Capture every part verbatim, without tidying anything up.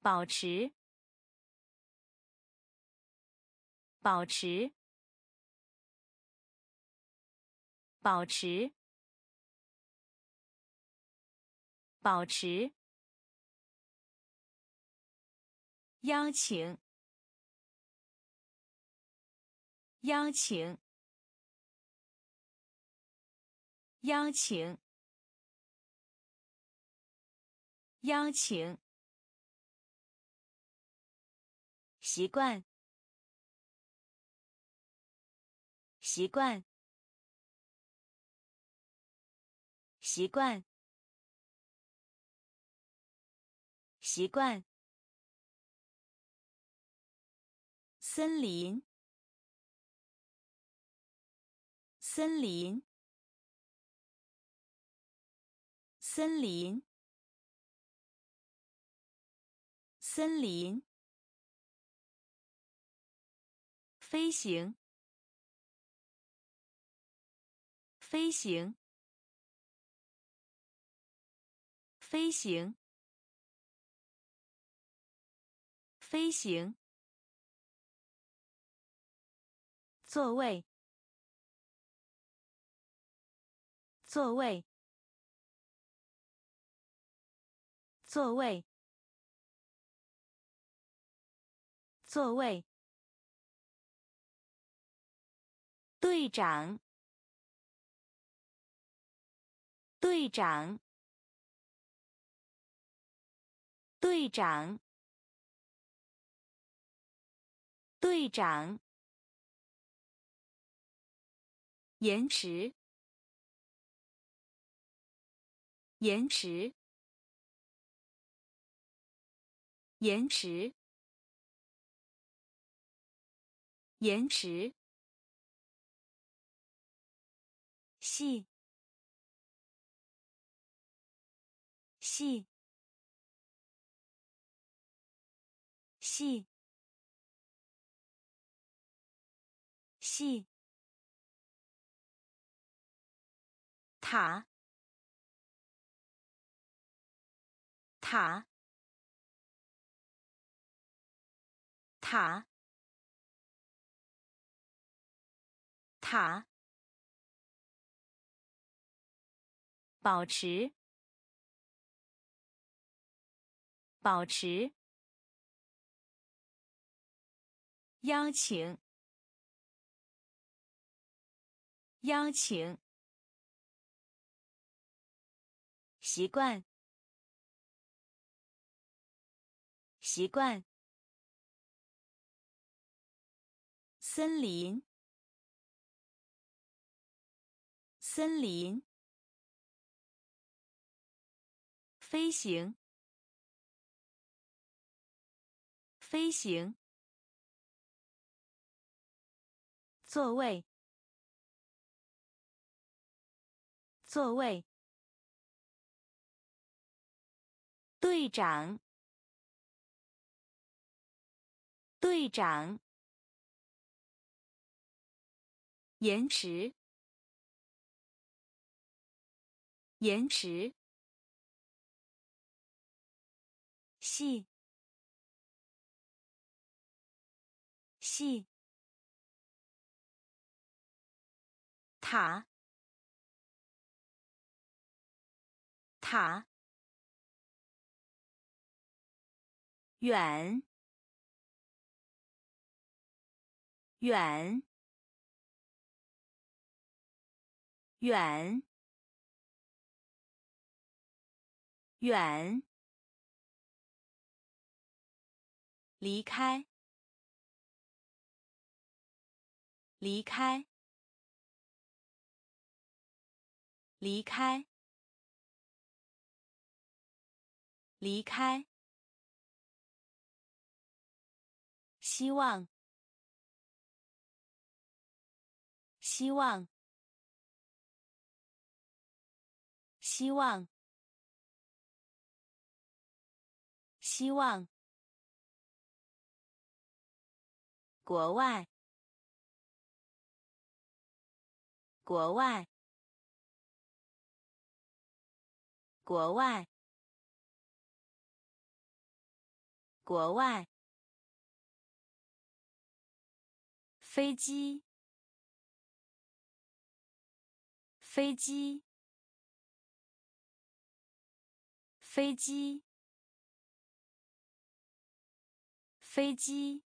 保持，保持，保持，保持。邀请，邀请，邀请，邀请。习惯，习惯，习惯，习惯。森林，森林，森林，森林。飞行，飞行，飞行，飞行。座位，座位，座位，座位。队长，队长，队长，队长。延迟，延迟，延迟，延迟。细，细，细，细。塔，塔，塔，塔。保持，保持。邀请，邀请。习惯，习惯。森林，森林。飞行，飞行。座位，座位。队长，队长。延迟，延迟。细，细。塔，塔。远，远，远，远。离开，离开，离开，离开。希望，希望，希望，希望。国外，国外，国外， 国外，飞机，飞机，飞机，飞机，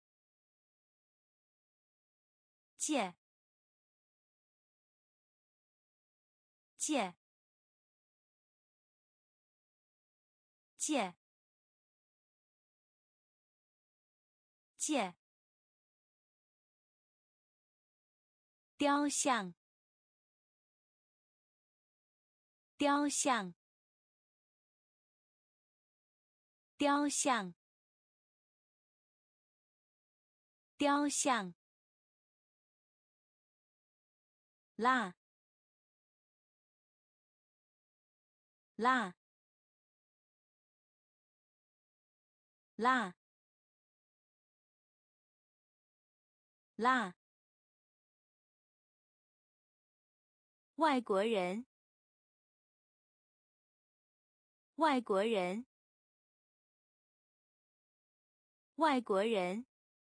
借，借，借，借，雕像，雕像，雕像，雕像，辣，辣，辣，辣，外国人，外国人，外国人，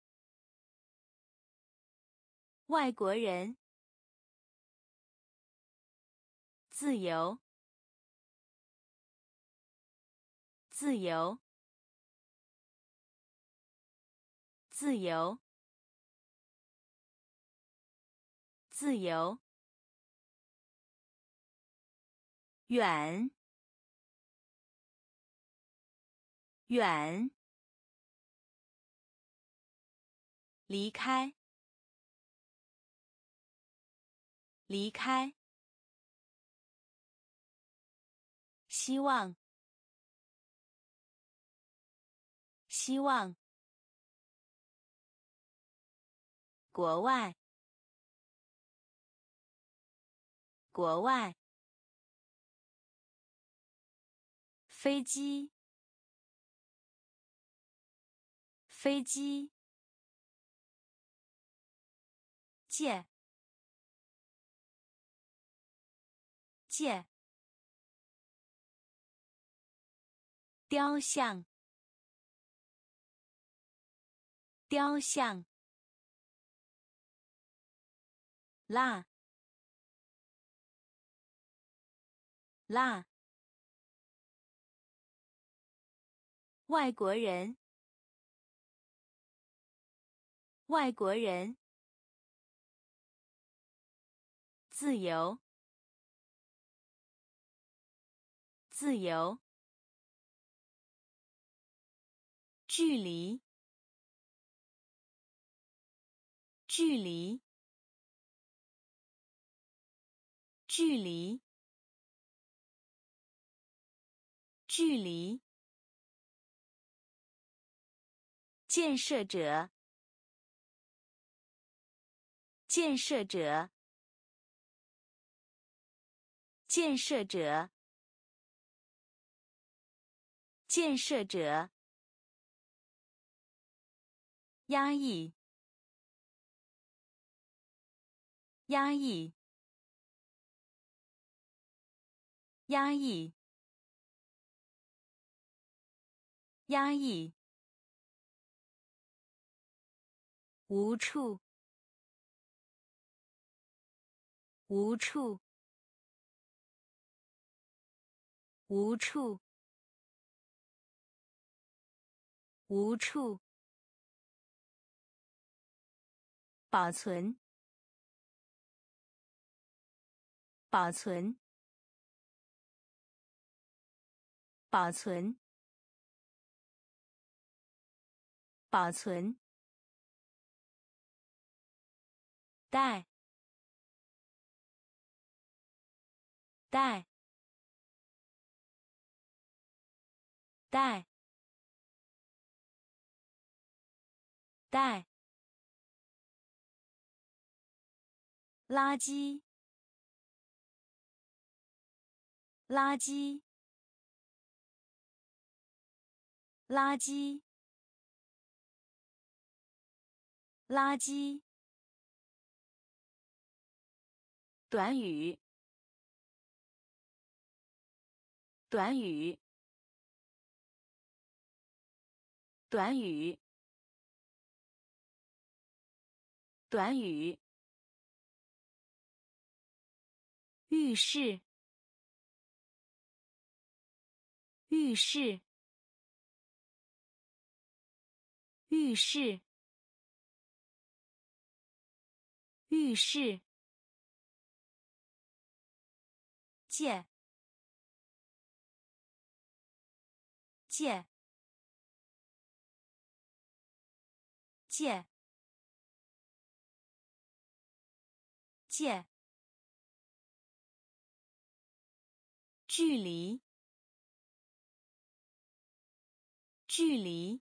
外国人，自由，自由，自由，自由，远，远，离开，离开，希望，希望，国外，国外，飞机，飞机，借，借，雕像，雕像，辣，辣，外国人，外国人，自由，自由，距离，距离，距离，距离，建设者，建设者，建设者，建设者，压抑，压抑，压抑，压抑，无处，无处，无处，无处，保存，保存，保存，保存，带，带，带，带，垃圾，垃圾，垃圾，垃圾，短语，短语， 短语，短语，浴室，浴室，浴室，浴室，借，借，借，借，距离，距离，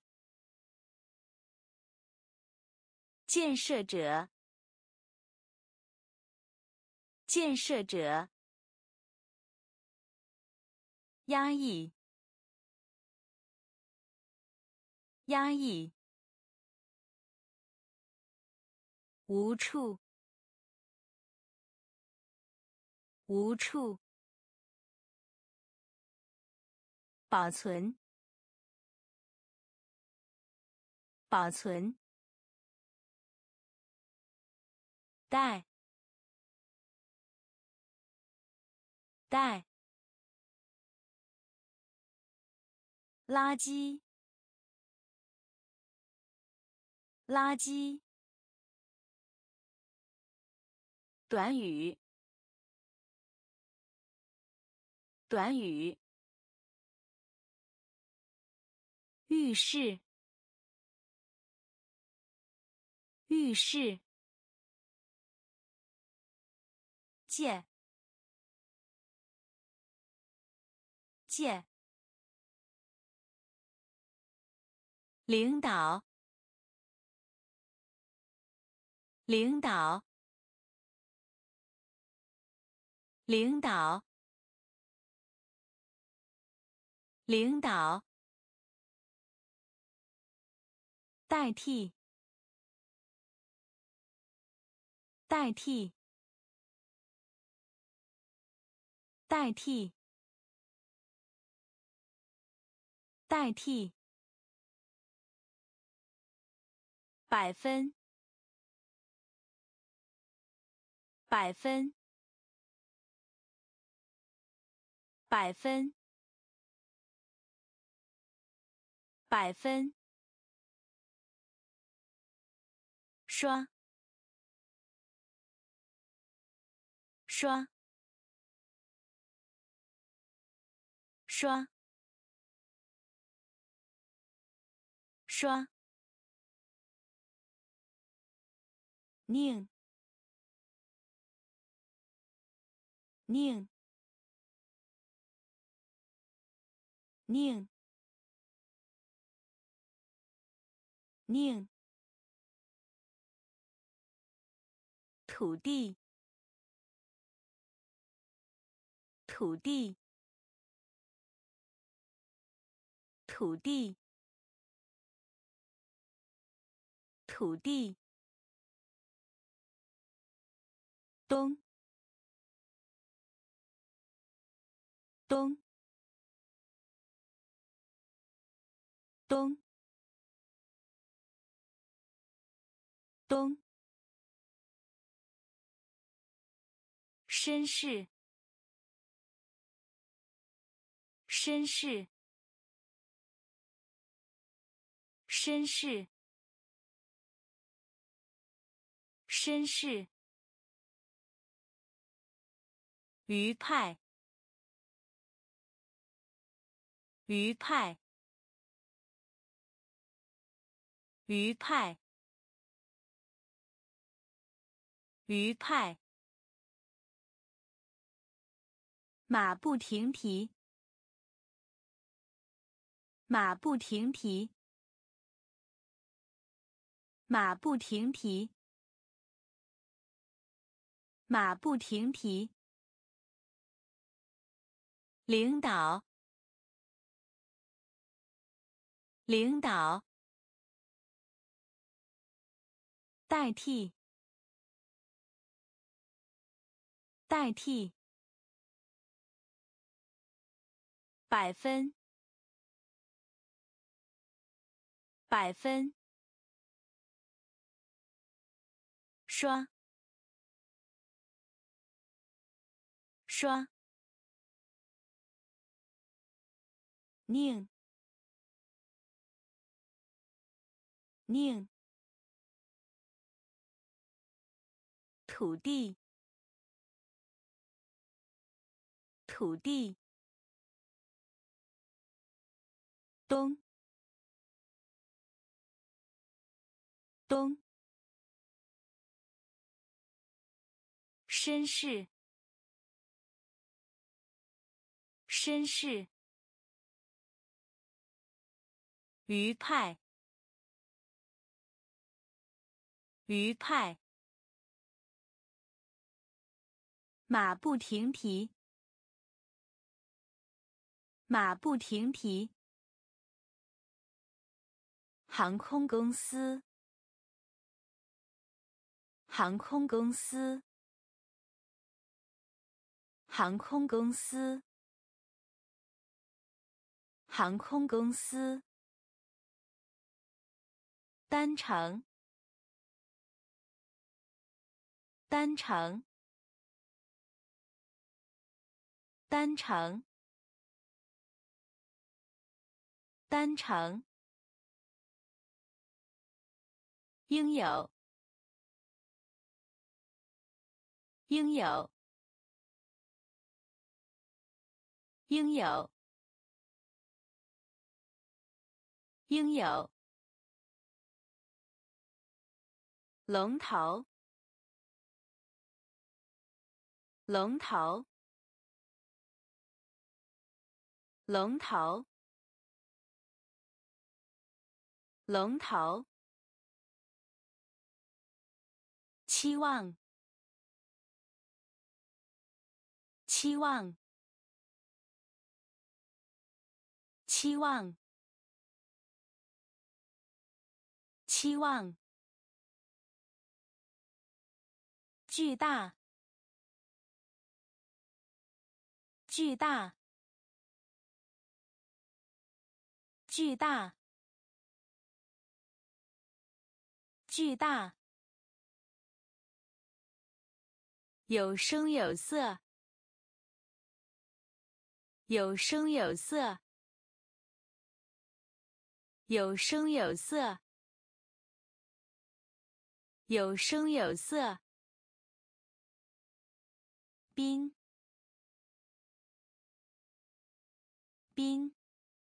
建设者，建设者，压抑，压抑，无处，无处，保存，保存，带，带，垃圾，垃圾，短语，短语，浴室，浴室，借，借，领导，领导，领导，领导，代替，代替，代替，代替，百分，百分，百分，百分，刷，刷，刷，刷，宁，宁，宁，宁，土地，土地，土地，土地，东，东，东，东，绅士，绅士，绅士，绅士，鱼派，鱼派，鱼派，鱼派，马不停蹄，马不停蹄，马不停蹄，马不停蹄，领导，领导，代替，代替，百分， 百分，刷，刷，宁，宁，土地，土地，东，东，绅士，绅士，鱼派，鱼派，马不停蹄，马不停蹄，航空公司，航空公司，航空公司，航空公司，单程，单程，单程，单程，应有，应有，应有，应有，龙头，龙头，龙头，龙头，期望，期望，期望，期望，巨大，巨大，巨大，巨大，有声有色，有声有色，有声有色，有声有色，宾，宾，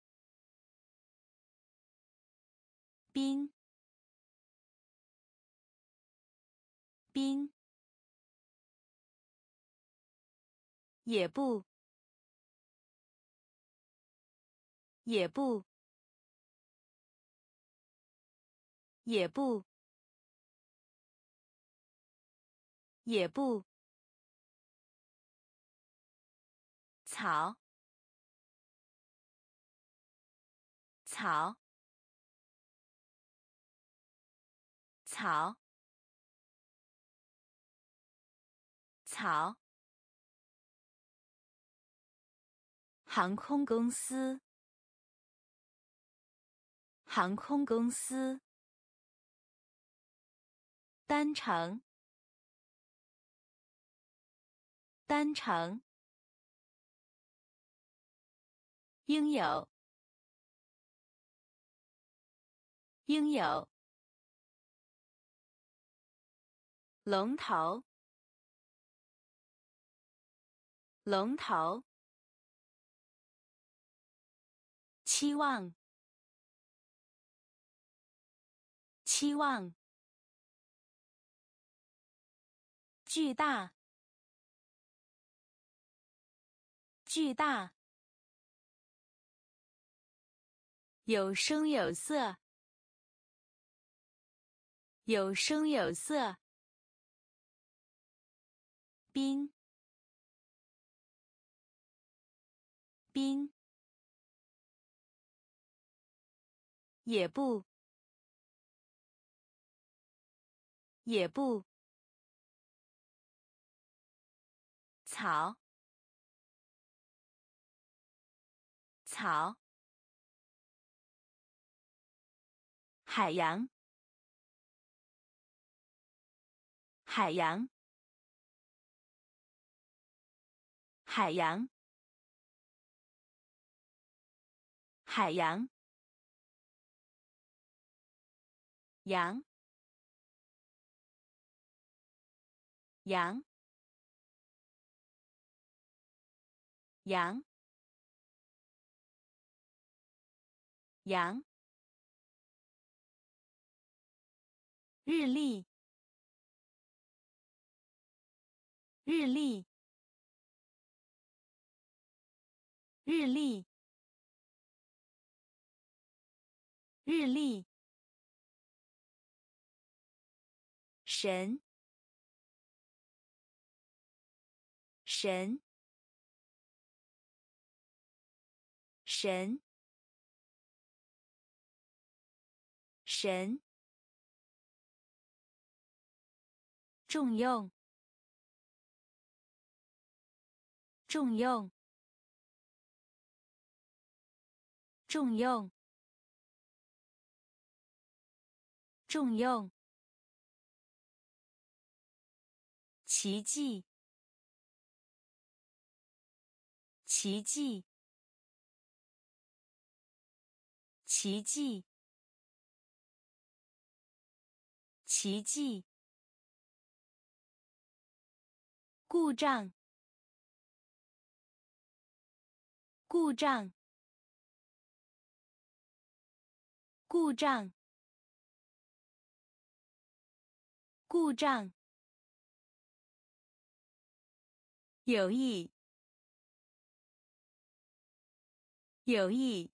宾，宾，也不，也不，也不，也不，草，草，草，草，航空公司，航空公司，单程，单程，应有，应有，龙头，龙头，期望，期望，巨大，巨大，有声有色，有声有色，宾，宾，也不，也不，草，草， 海洋，海洋，海洋，海洋，羊，羊，羊，羊，日历，日历，日历，日历，神，神，神，神，重用，重用，重用，重用，奇迹，奇迹，奇迹，奇迹，故障，故障，故障，故障，有意，有意，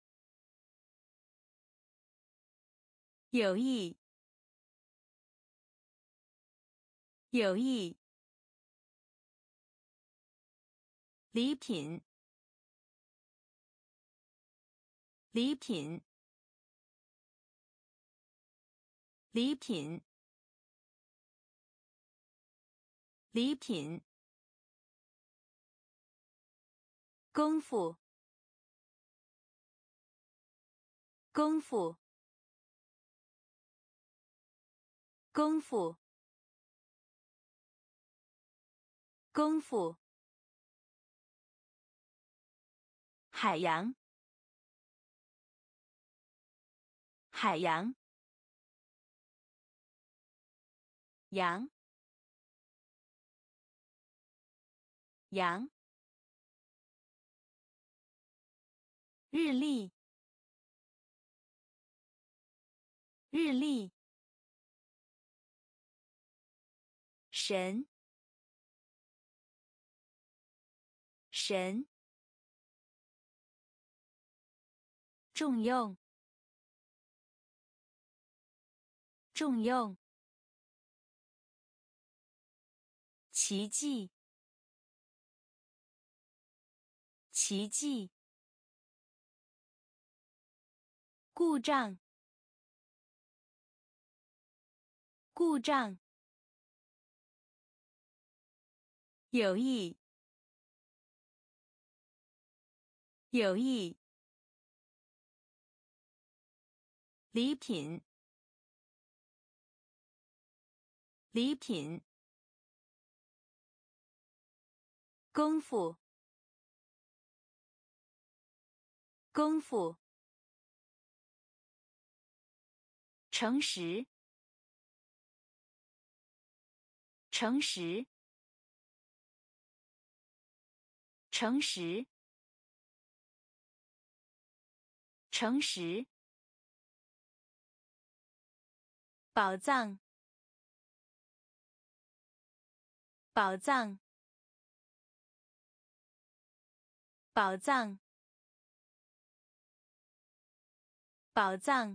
有意，有意，礼品，礼品，礼品，礼品，功夫，功夫，功夫，功夫，海洋，海洋，羊，羊，日历，日历，神，神，重用，重用，奇迹，奇迹，故障，故障，有意，有意，礼品，礼品，功夫，功夫，诚实，诚实，诚实，诚实，宝藏，宝藏，宝藏，宝藏，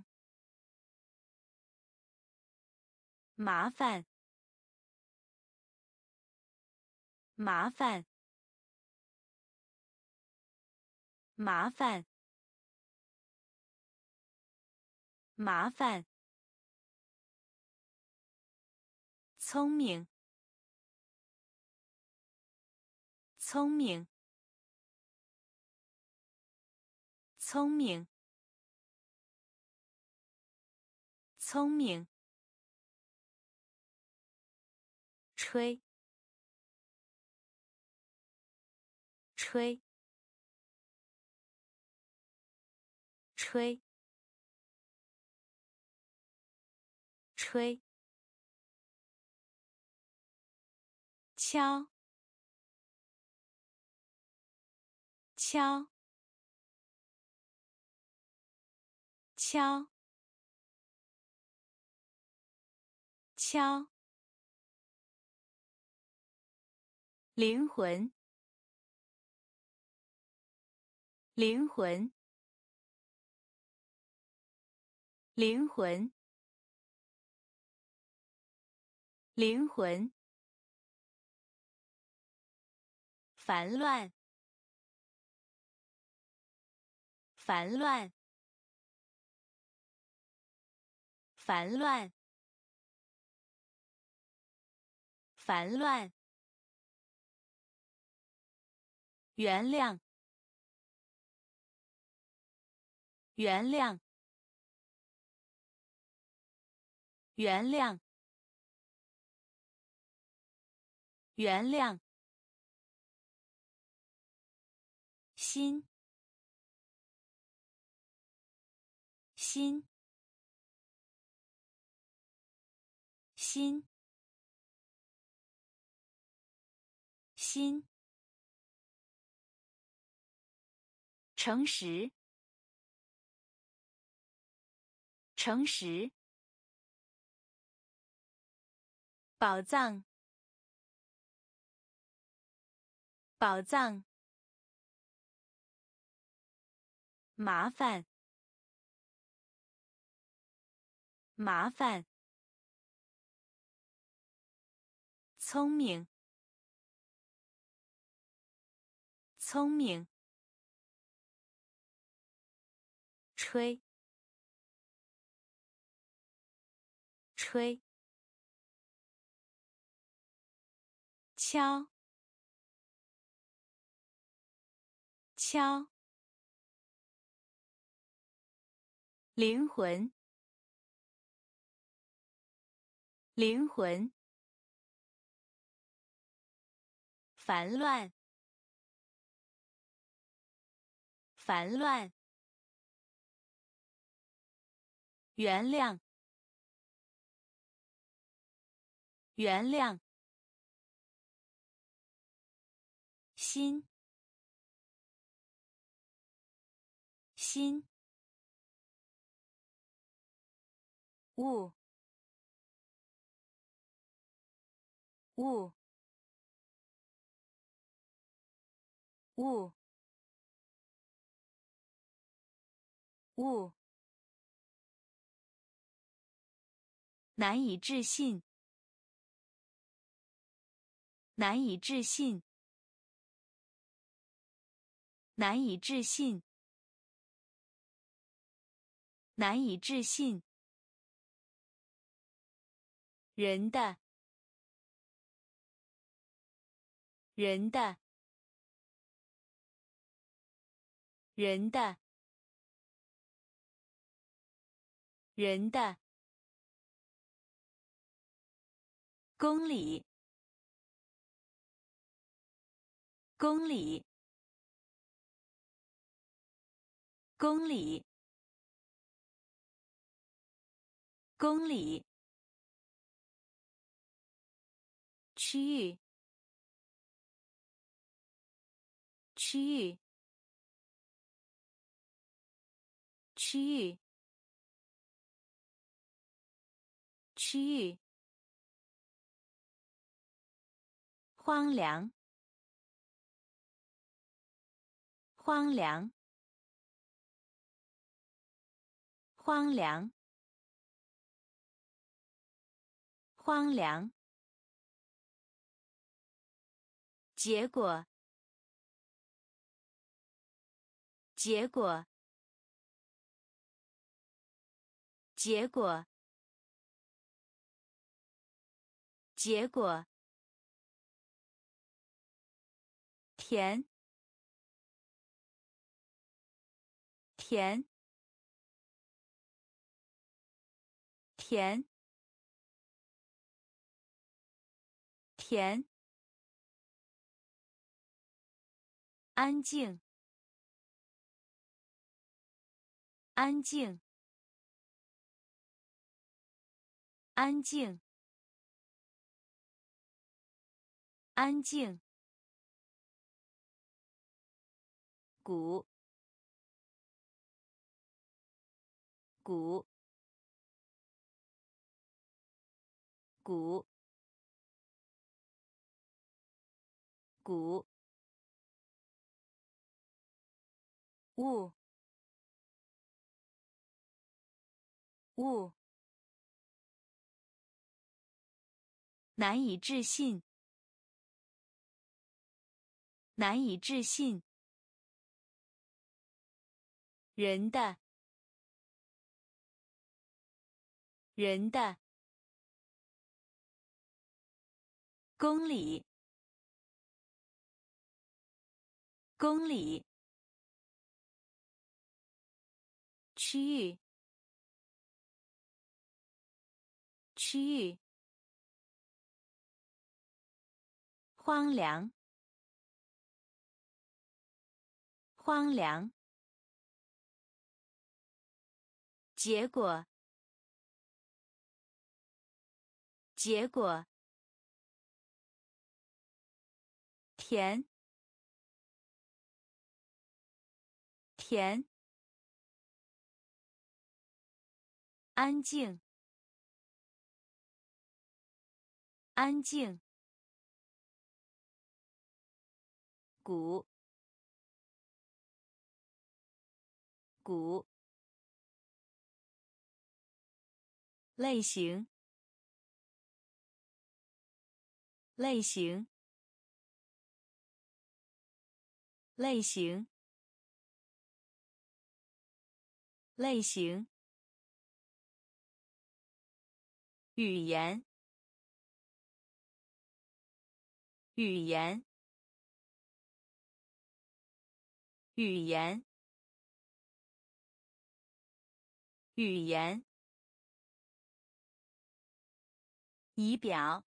麻烦，麻烦，麻烦，麻烦，聪明，聪明，聪明， 聪明，吹，吹，吹，吹，敲，敲，敲，敲，灵魂，灵魂，灵魂，灵魂，烦乱，烦乱，烦乱，烦乱，原谅，原谅，原谅，原谅，心，心，心，心，诚实，诚实，宝藏，宝藏，麻烦，麻烦，聪明，聪明，吹，吹，敲，敲，灵魂，灵魂，烦乱，烦乱，原谅，原谅，心，心，物，物，物，物，难以置信，难以置信，难以置信，难以置信，人的，人的，人的，人的，公里，公里，公里，公里，区域，区域，区域，区域，荒凉，荒凉，荒凉，荒凉，结果，结果，结果，结果，甜，甜， 甜，甜，安静，安静，安静，安静，鼓，鼓，鼓，鼓，物，物，难以置信，难以置信，人的，人的，公里，公里，区域，区域，荒凉，荒凉，结果，结果，甜，甜，安静，安静，鼓，鼓，类型，类型，类型，类型，语言，语言，语言，语言，仪表，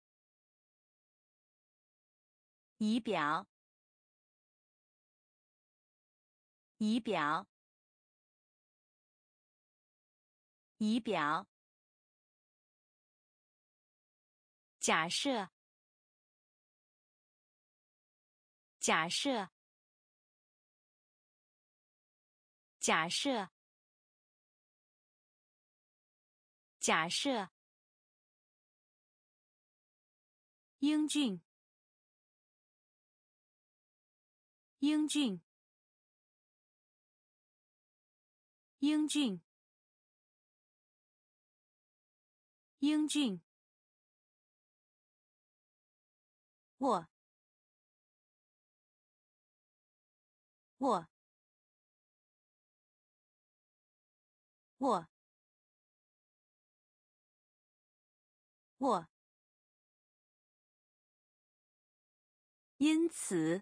仪表，仪表，仪表，假设，假设，假设，假设，英俊，英俊，英俊，英俊，我，我，我，我，因此，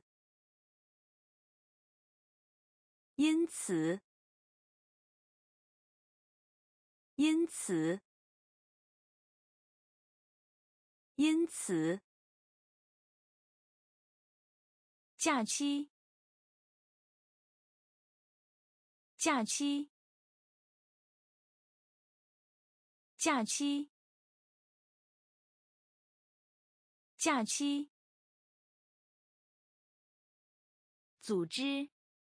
因此，因此，因此，假期，假期，假期，假期，组织，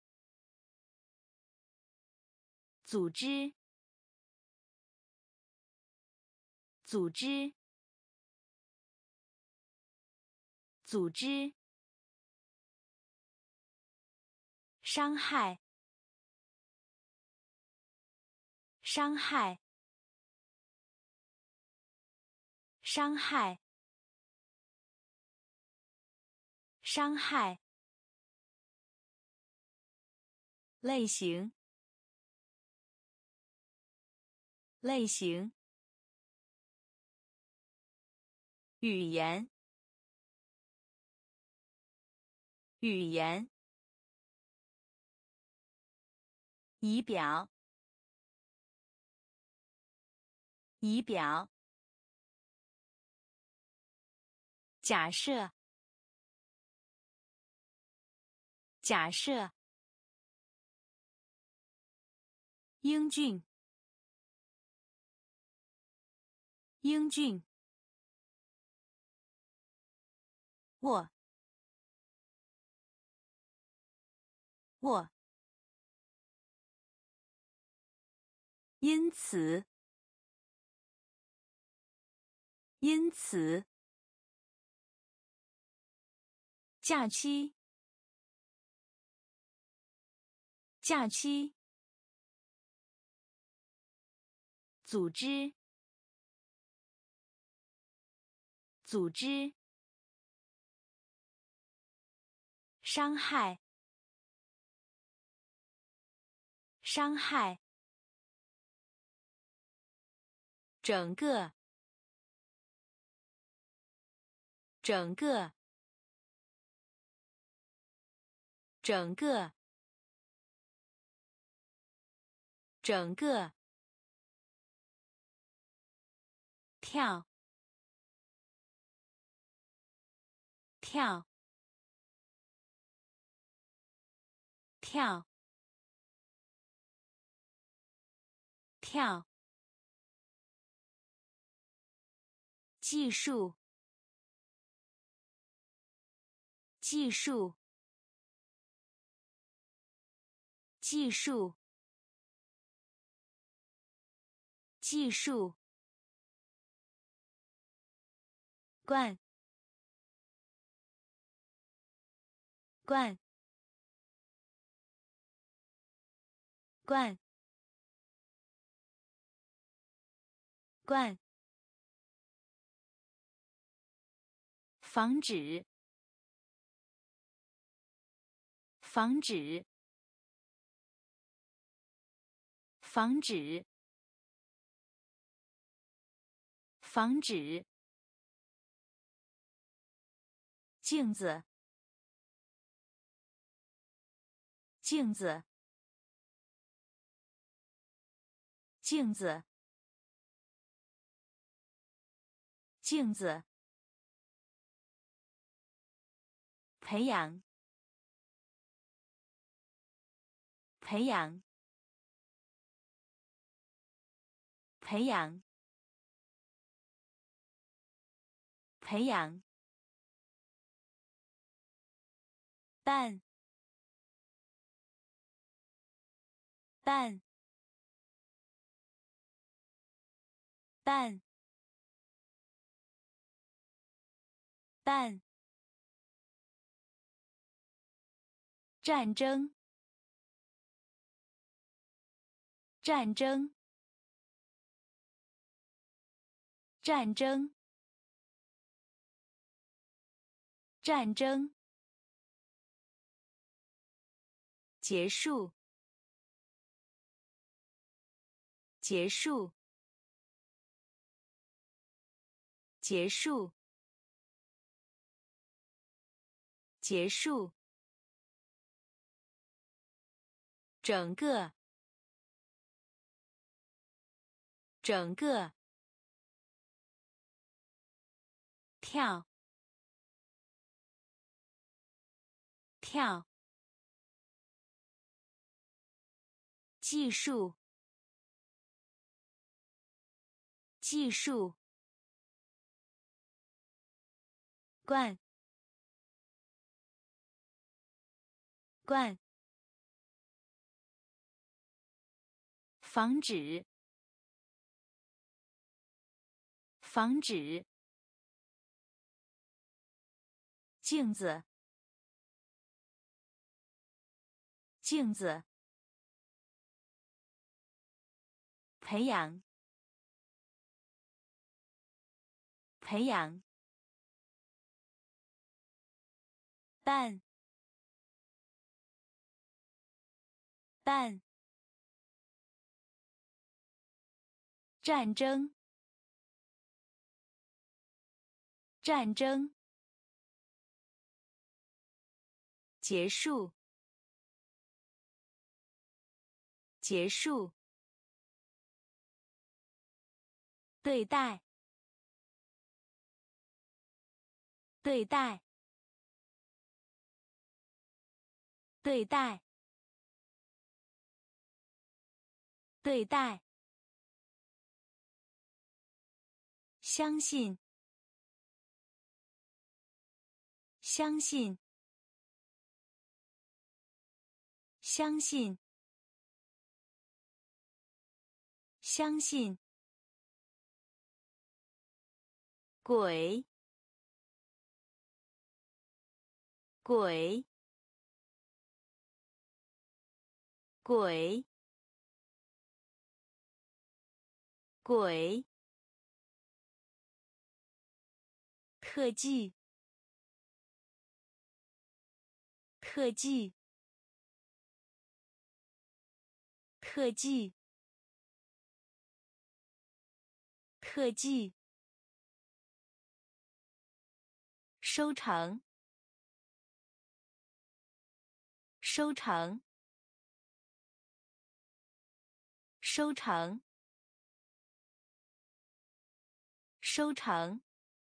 组织，组织，组织，伤害，伤害，伤害，伤害，类型，类型，语言，语言，仪表， 仪表。假设。假设。英俊。英俊。卧。卧。因此。因此。假期。假期。组织。组织。伤害。伤害。整个。整个。整个。整个。跳。跳。跳。跳。技术。技术。技术。技术。罐。罐。罐。罐。防止。防止。防止。防止。镜子。镜子。镜子。镜子。培养。培养。培养。培养。但。但。但。但。战争。战争。战争。战争。结束。结束。结束。结束。整个。整个。跳。跳。技术。技术。罐。罐。防止。防止。镜子。镜子。培养。培养。但。但。战争。战争。结束。结束。 对待，对待，对待，对待，相信，相信，相信，相信，鬼，鬼，鬼，鬼，特技，特技，特技，特技，收成，收成，收成，收成，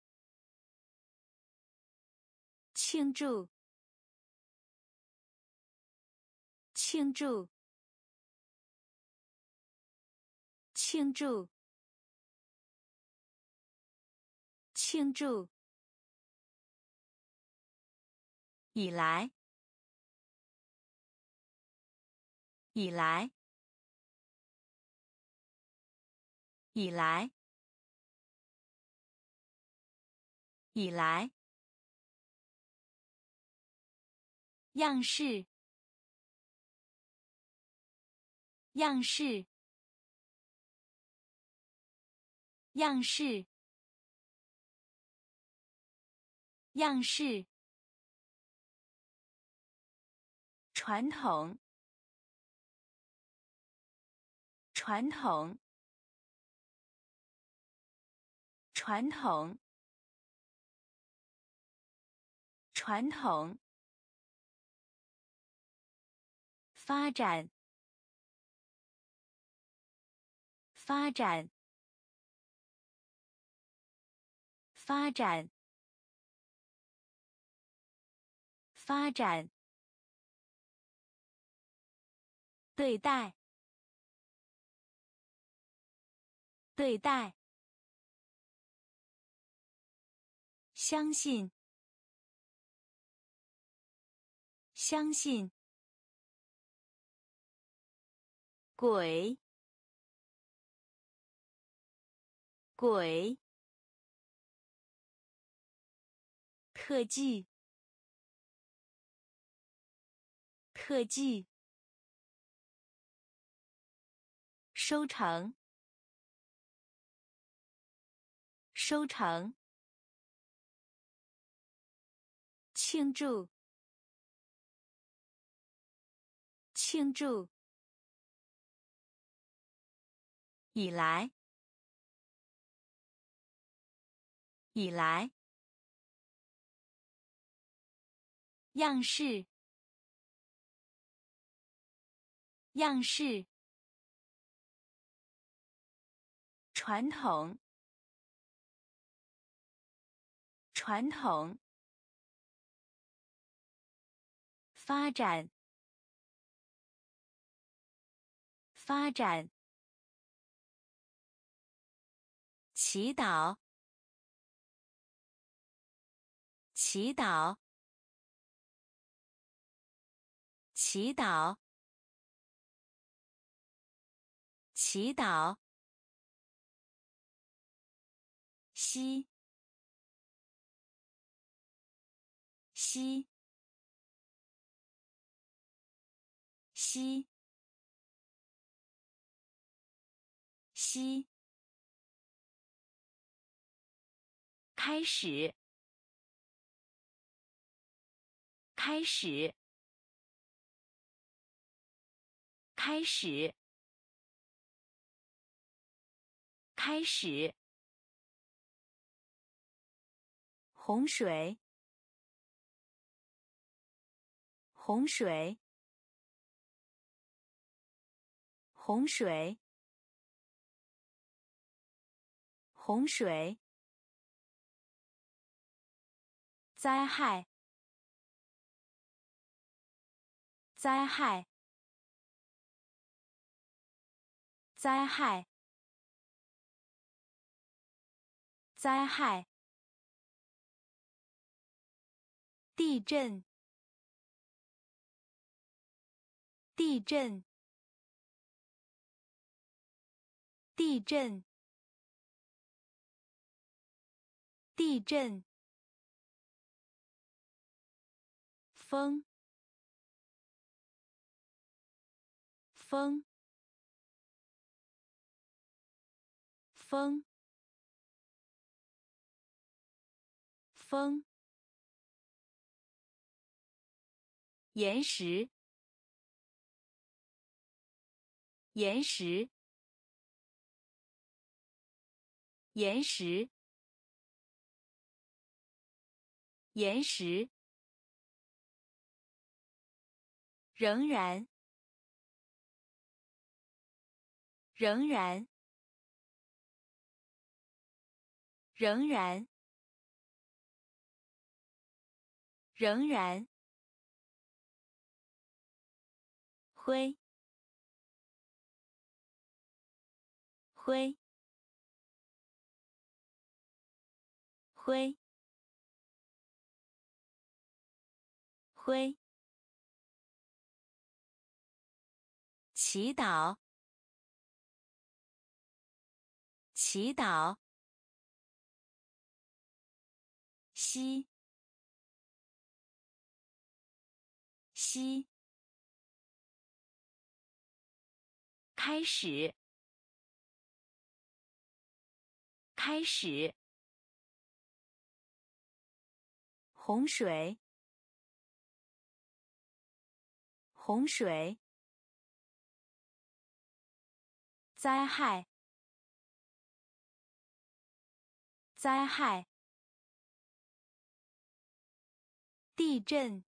庆祝，庆祝，庆祝，庆祝，以来，以来，以来，以来，样式，样式，样式，样式，传统，传统，传统，传统，发展，发展，发展，发展，对待，对待，相信，相信，鬼，鬼，特技，特技，收成，收成，庆祝，庆祝，以来，以来，样式，样式，传统，传统，发展，发展，祈祷，祈祷，祈祷，祈祷，吸，吸，吸，吸，开始，开始，开始，开始，洪水，洪水，洪水， 洪水，灾害，灾害，灾害，灾害，地震，地震，地震，地震，风，风，风，风，岩石，岩石，岩石，岩石，仍然，仍然，仍然，仍然，灰，灰，灰，灰，祈祷，祈祷，西，西，开始，开始，洪水，洪水，灾害，灾害，地震，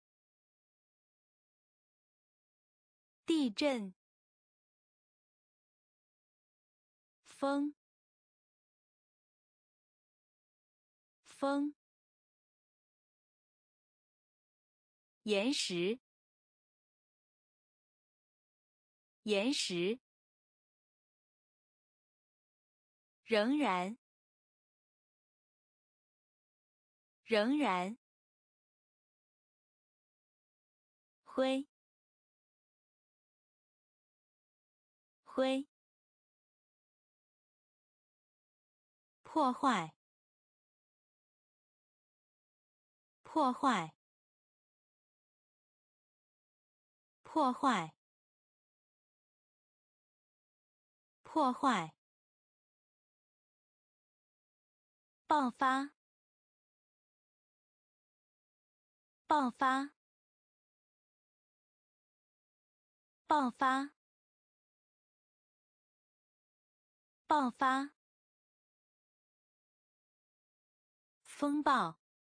地震，风，风，岩石，岩石，仍然，仍然，灰，灰，破坏，破坏，破坏，破坏，爆发，爆发，爆发，爆发，风暴，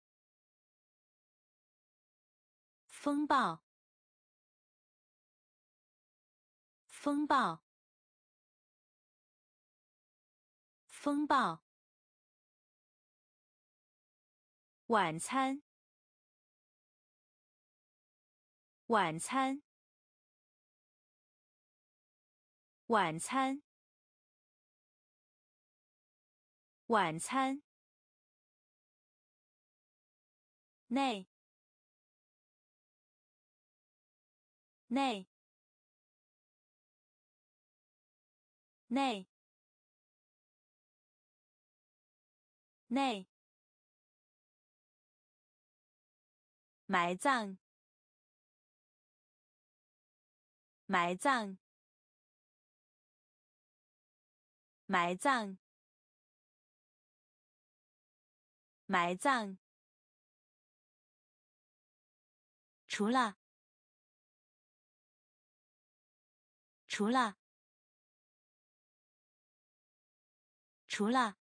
风暴，风暴，风暴，晚餐，晚餐，晚餐，晚餐，内，内，内，内，埋葬，埋葬，埋葬，埋葬，除了，除了，除了，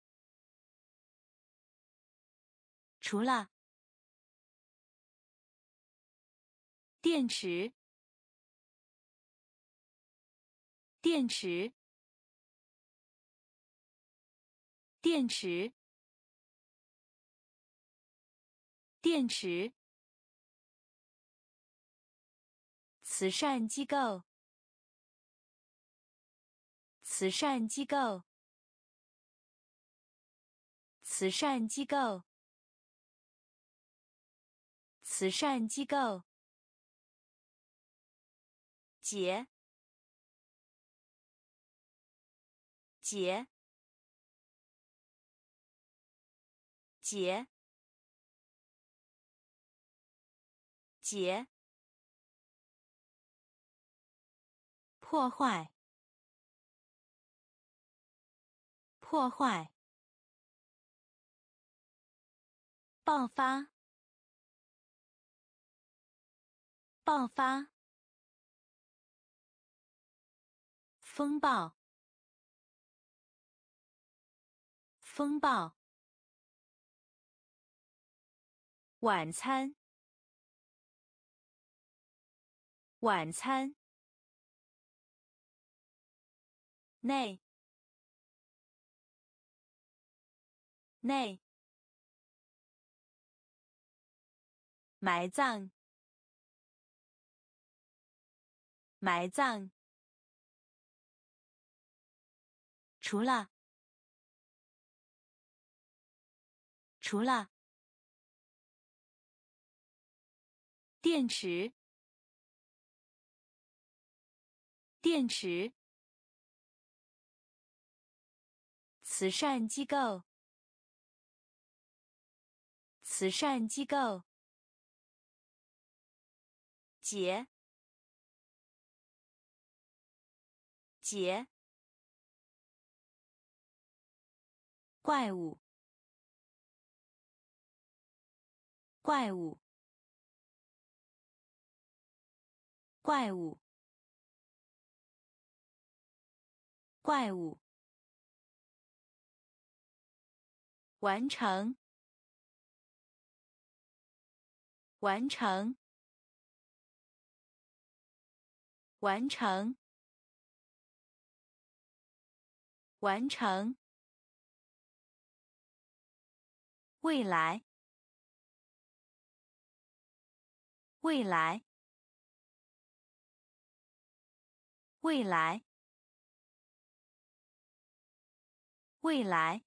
除了，电池，电池， 电池，电池。慈善机构，慈善机构，慈善机构，慈善机构。节，节，节，节。破坏，破坏。爆发，爆发。风暴，风暴。晚餐，晚餐。内，内。埋葬，埋葬。除了，除了。电池，电池。慈善机构，慈善机构。节，节。怪物，怪物，怪物，怪物。完成，完成，完成，完成。未来，未来，未来，未来。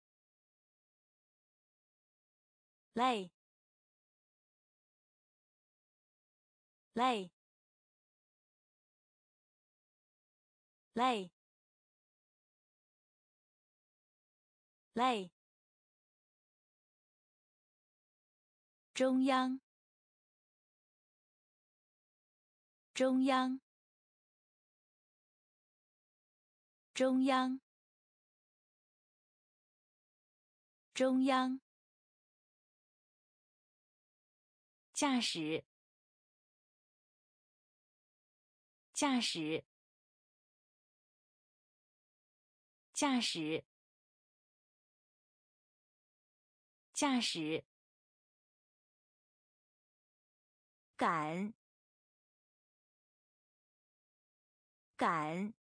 累，累，累，累。中央，中央，中央，中央。驾驶，驾驶，驾驶，驾驶。赶，赶，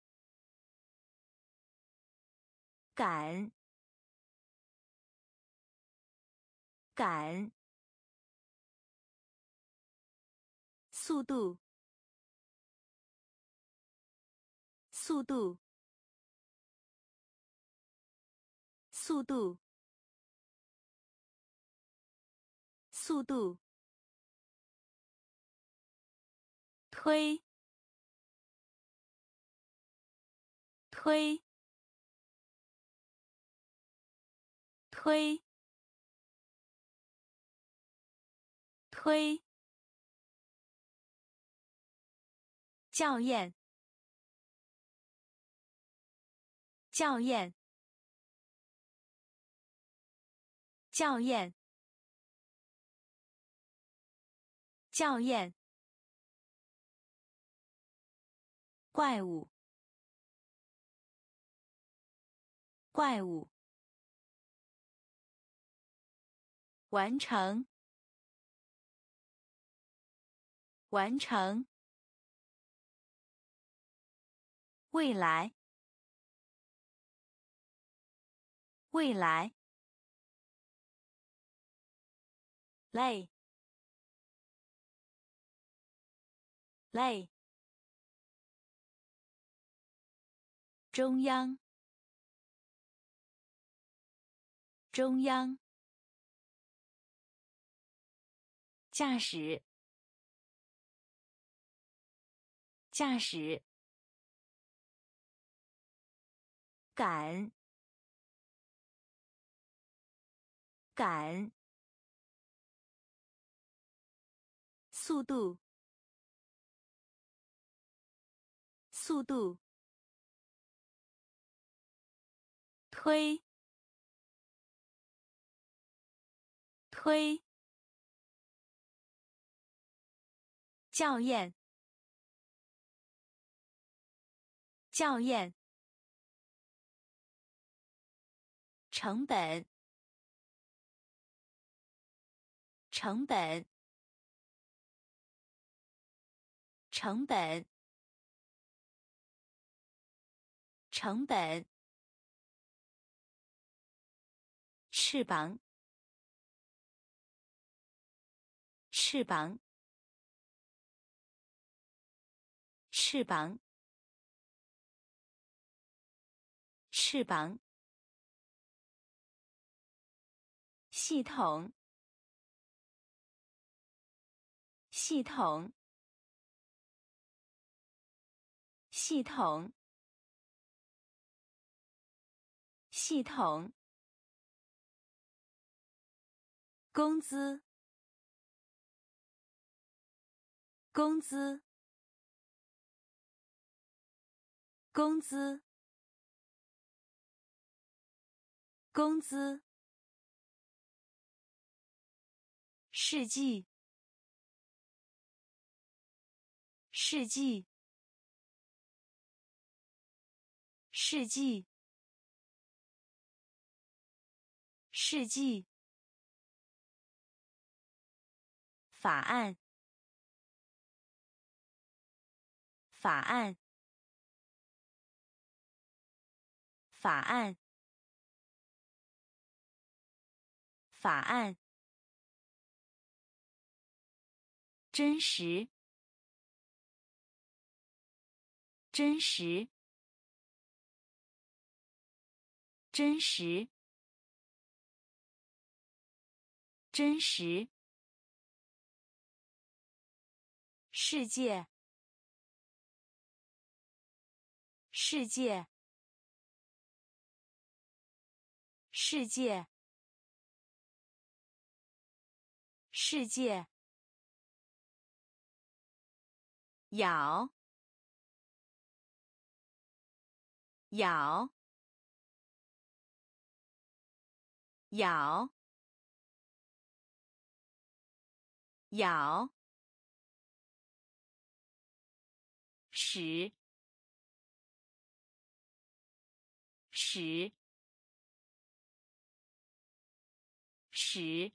赶，赶。速度，速度，速度，速度。推，推，推，推。校验，校验，校验，校验。怪物，怪物。完成，完成。未来， 未来，累，累，中央，中央，驾驶，驾驶，赶，赶，速度，速度，推，推，校验，校验，成本，成本，成本，成本，翅膀，翅膀，翅膀，翅膀，系统，系统，系统，系统，工资，工资，工资，工资，世纪，世纪，世纪，世纪，法案，法案，法案，法案，真实，真实，真实，真实，世界，世界，世界，世界，咬，咬，咬，咬，使，使，使，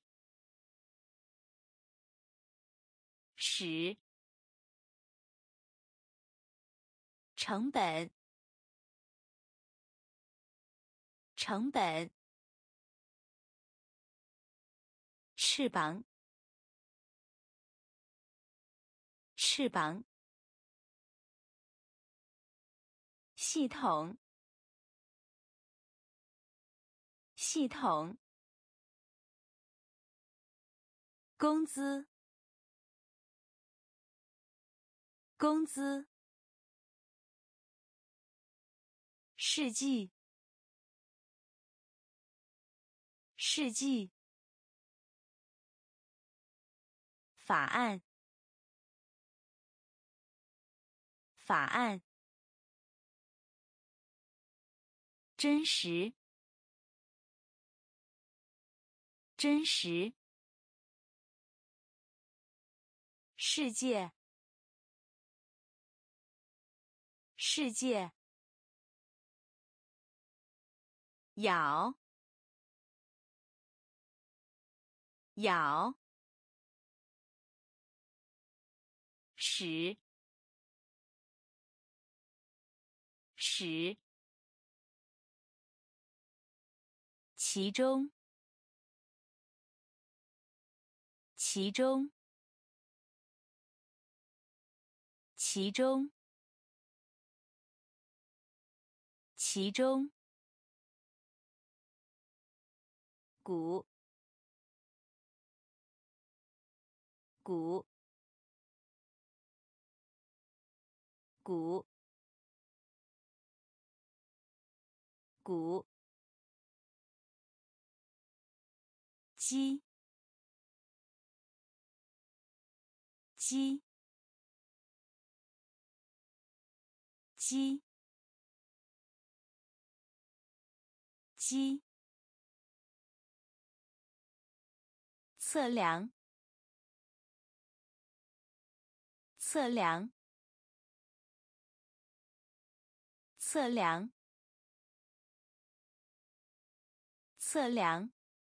使，成本，成本，翅膀，翅膀，系统，系统，工资，工资，世纪，世纪，法案，法案，真实，真实，世界，世界，咬，咬，使，使， 其中，其中，其中，其中，鼓，鼓，鼓，鼓，鸡，鸡，鸡，鸡，测量，测量，测量，测量，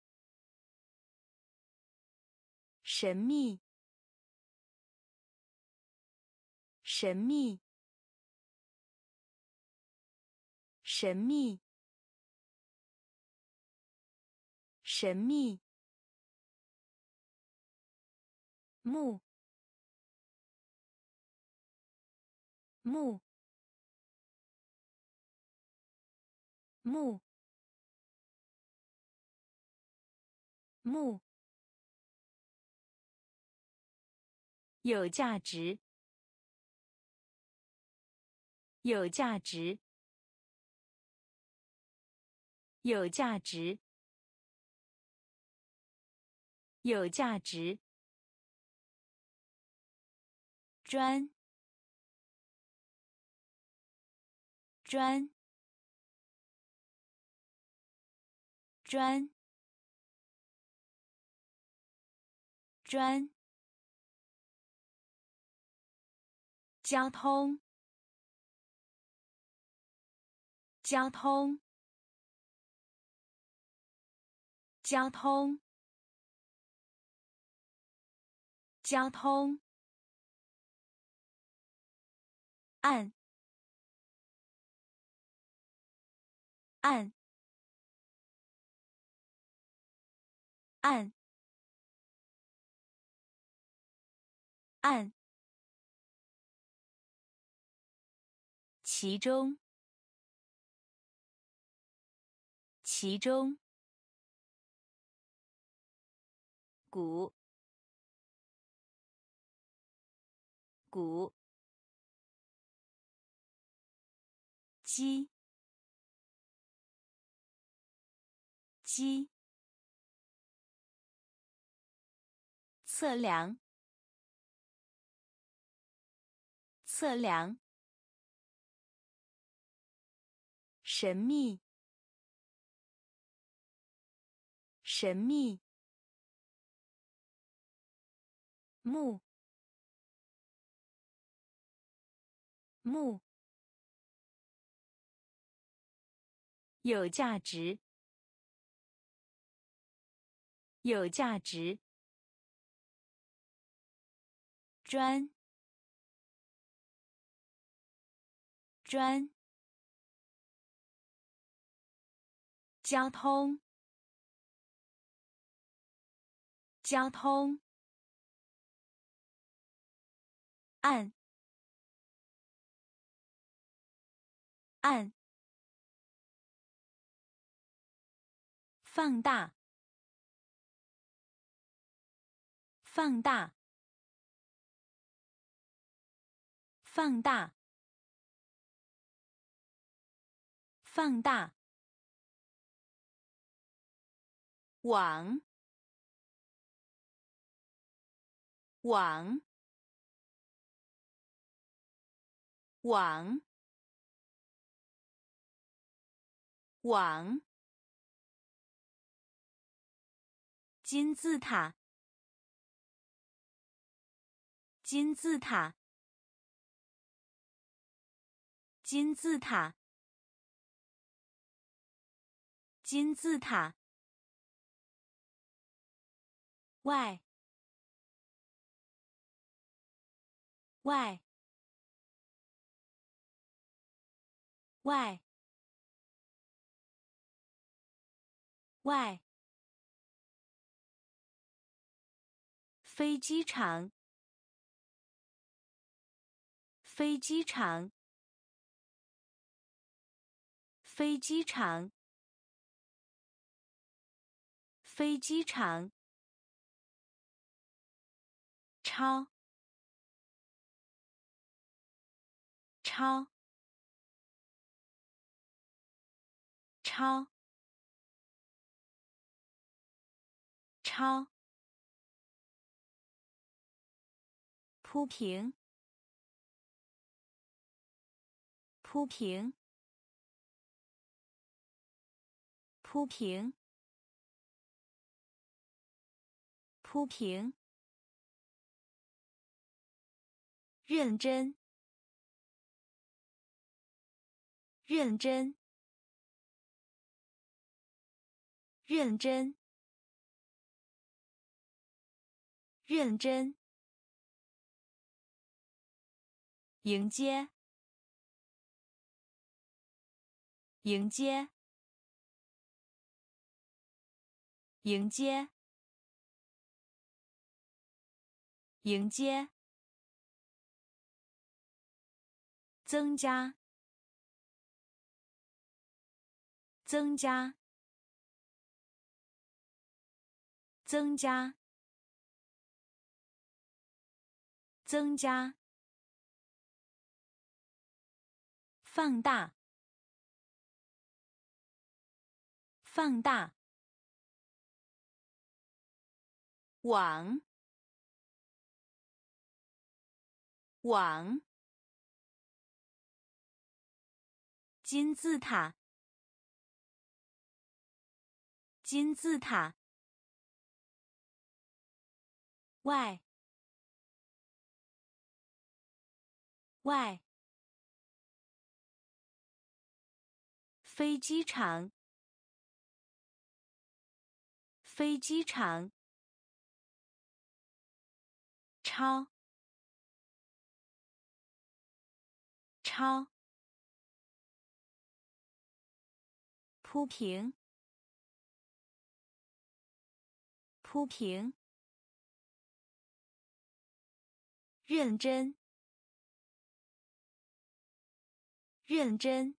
神秘，神秘，神秘，神秘，木，木，木，木，有价值，有价值，有价值，有价值，专，专，专，专，交通，交通，交通，交通，按，按，按，按，其中，其中，鼓，鼓，鸡，鸡，测量，测量，神秘，神秘，木，木，有价值，有价值，专，专，交通，交通，按，按，放大，放大，放大，放大，网，网，网，网，金字塔，金字塔，金字塔，金字塔，外，外，外， 外，飞机场，飞机场，飞机场，飞机场，超，超，超，超，铺平，铺平，铺平，铺平，认真，认真，认真，认真，迎接，迎接，迎接，迎接，增加，增加，增加，增加，放大，放大，网，网，金字塔，金字塔，外，外，飞机场，飞机场，超，超，铺平，铺平，认真，认真，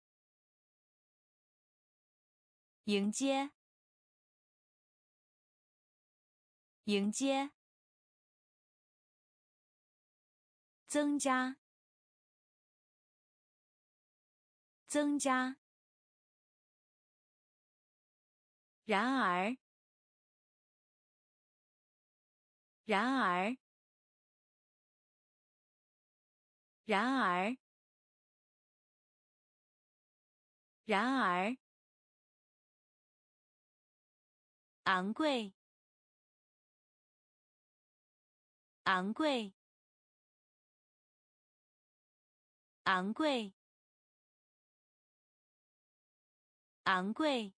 迎接，迎接，增加，增加，然而，然而，然而，然而，昂贵，昂贵，昂贵，昂贵，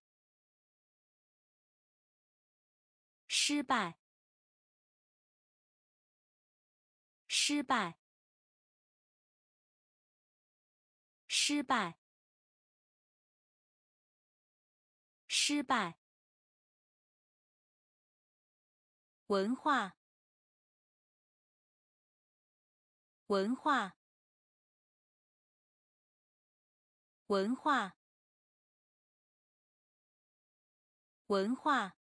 失败，失败，失败，失败，文化，文化，文化，文化，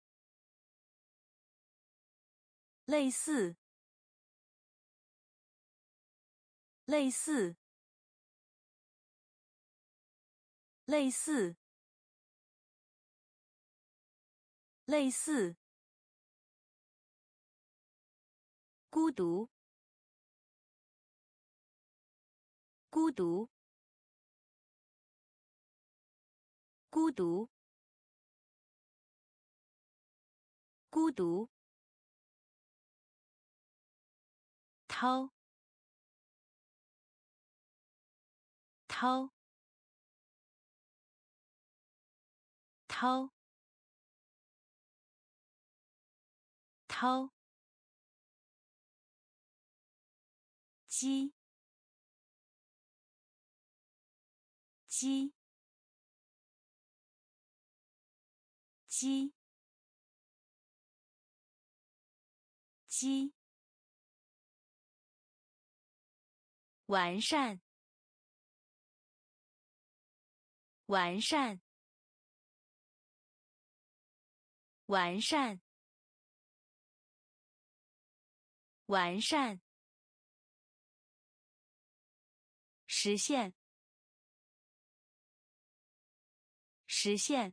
类似，类似，类似，类似，孤独，孤独，孤独，孤独，掏，掏，掏，掏，鸡，鸡， 鸡鸡完善完善完善完善实现实现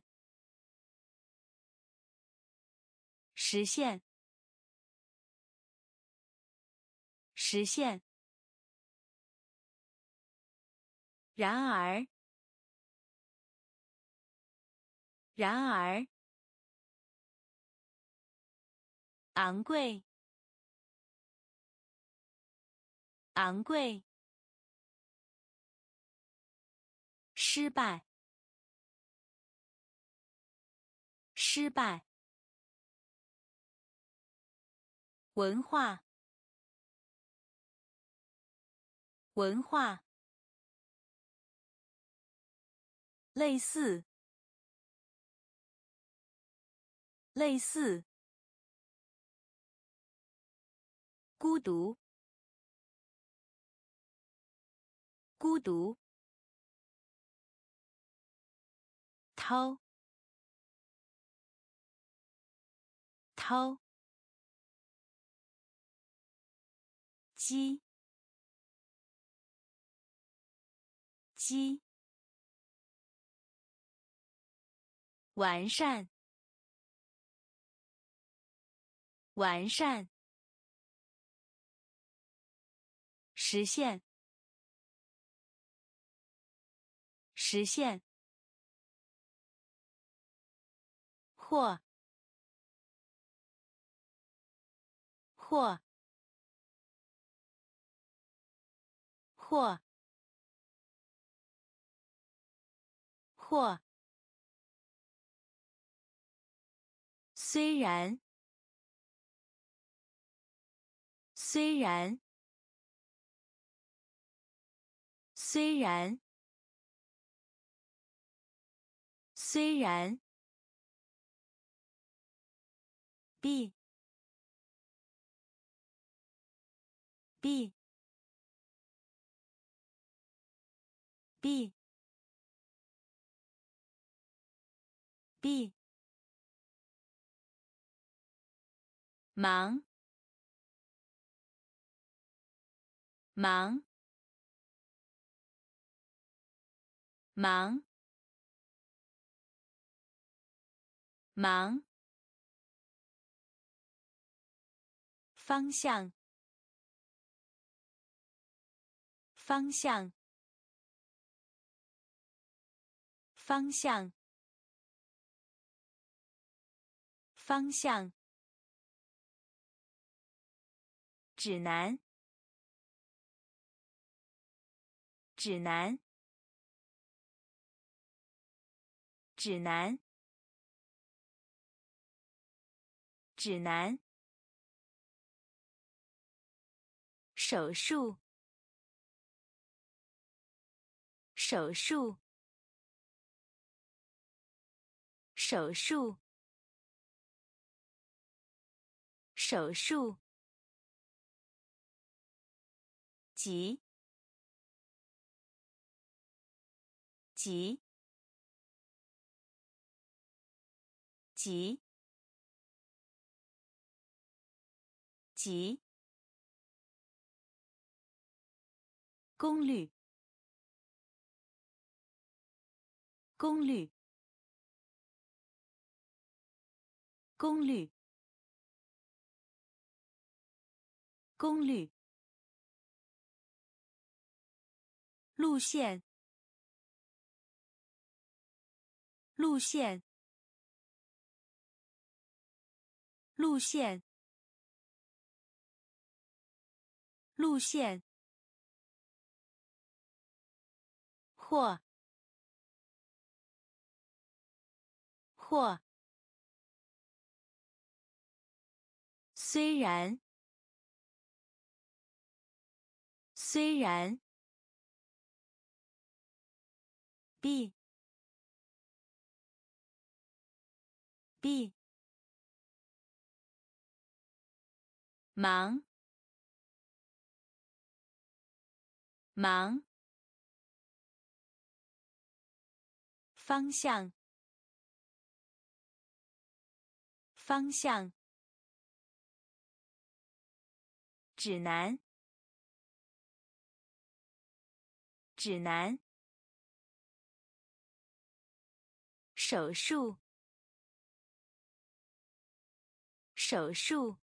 实现实现然而然而昂贵昂贵失败失败文化文化类似类似孤独孤独掏掏鸡鸡完善完善实现实现或或或或虽然虽然虽然虽然 B B B B 忙忙忙忙方向方向方向方向指南指南指南指南手术手术手术手术急急急急功率功率功率功率路线路线路线路线或或虽然虽然 B ，b 忙忙方向方向指南指南手术手术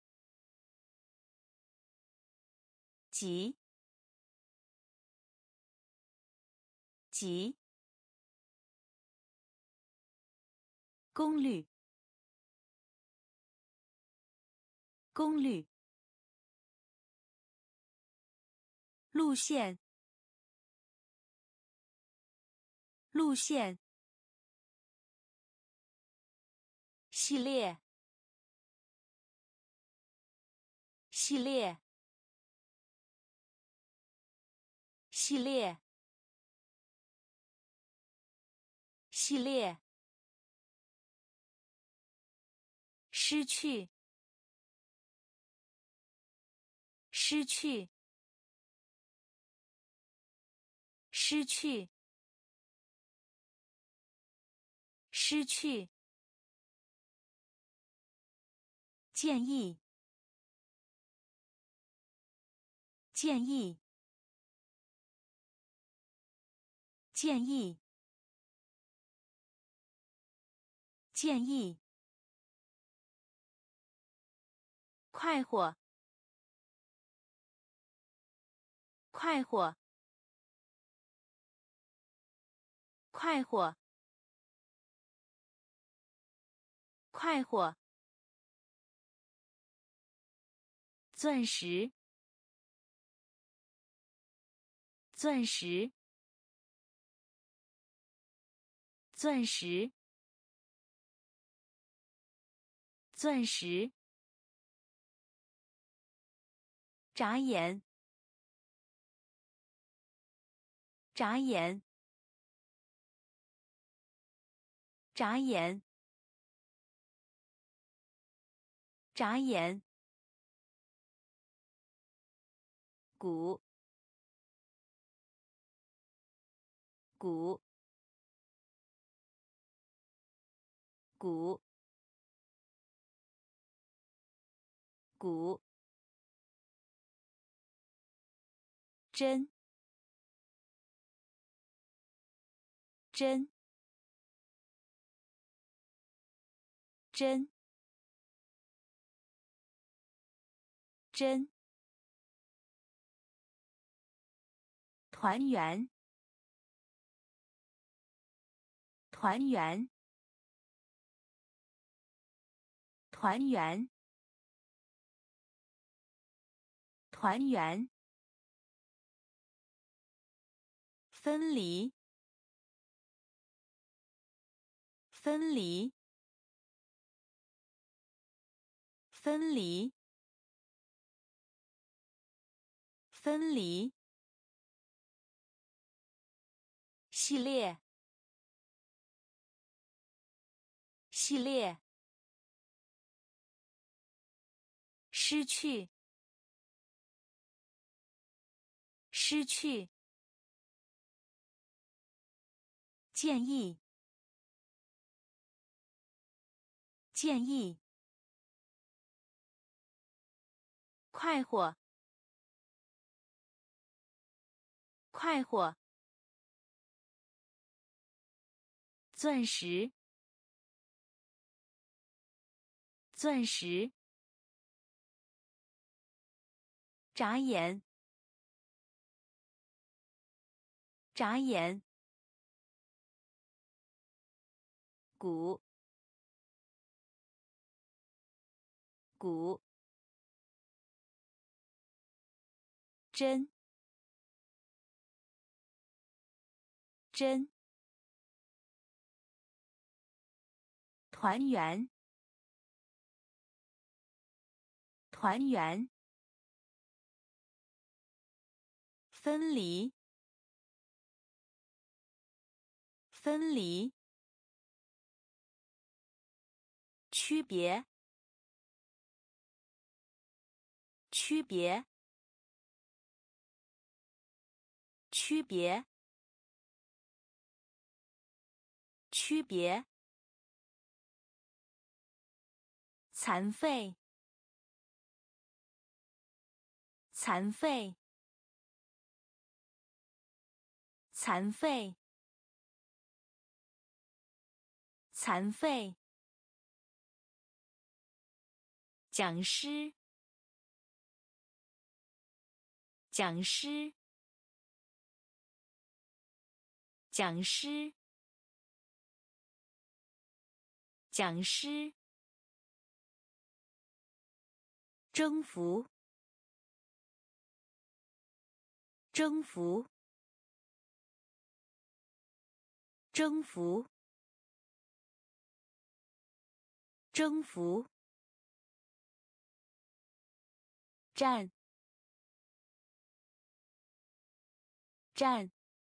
急急功率功率路线路线系列系列系列系列失去失去失去失去建议建议建议建议快活快活快活快活钻石钻石钻石钻石眨眼眨眼眨眼眨眼鼓鼓鼓鼓针针针针团圆团圆团圆团圆分离分离分离分离系列系列失去失去建议建议快活快活钻石钻石眨眼眨眼鼓鼓针针团圆团圆分离分离区别，区别，区别，区别，残废，残废，残废，残废，讲师，讲师，讲师，讲师，征服，征服，征服，征服，战，战，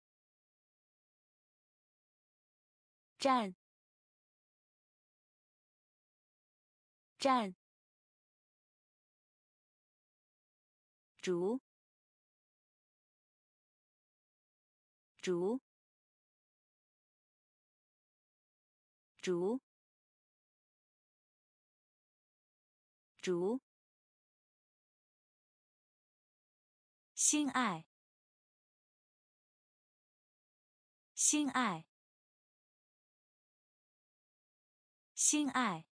战，战，逐，逐，逐，逐，心爱，心爱，心爱，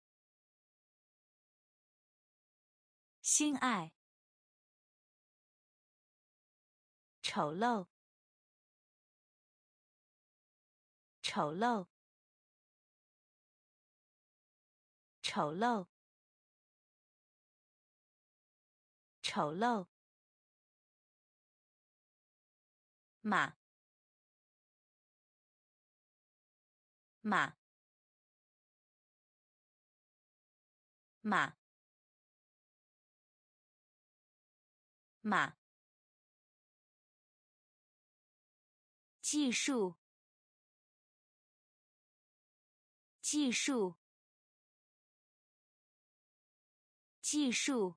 心爱，丑陋，丑陋，丑陋，丑陋，马，马，马，马，技术，技术，技术，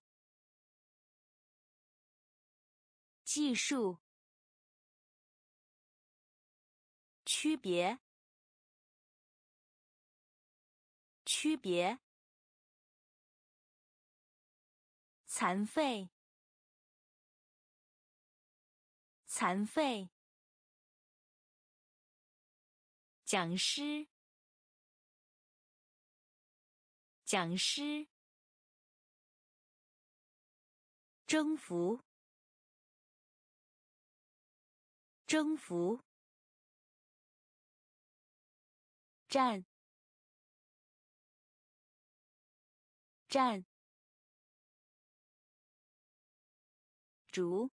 技术，区别，区别，残废，残废，讲师，讲师，征服，征服，战，战，逐，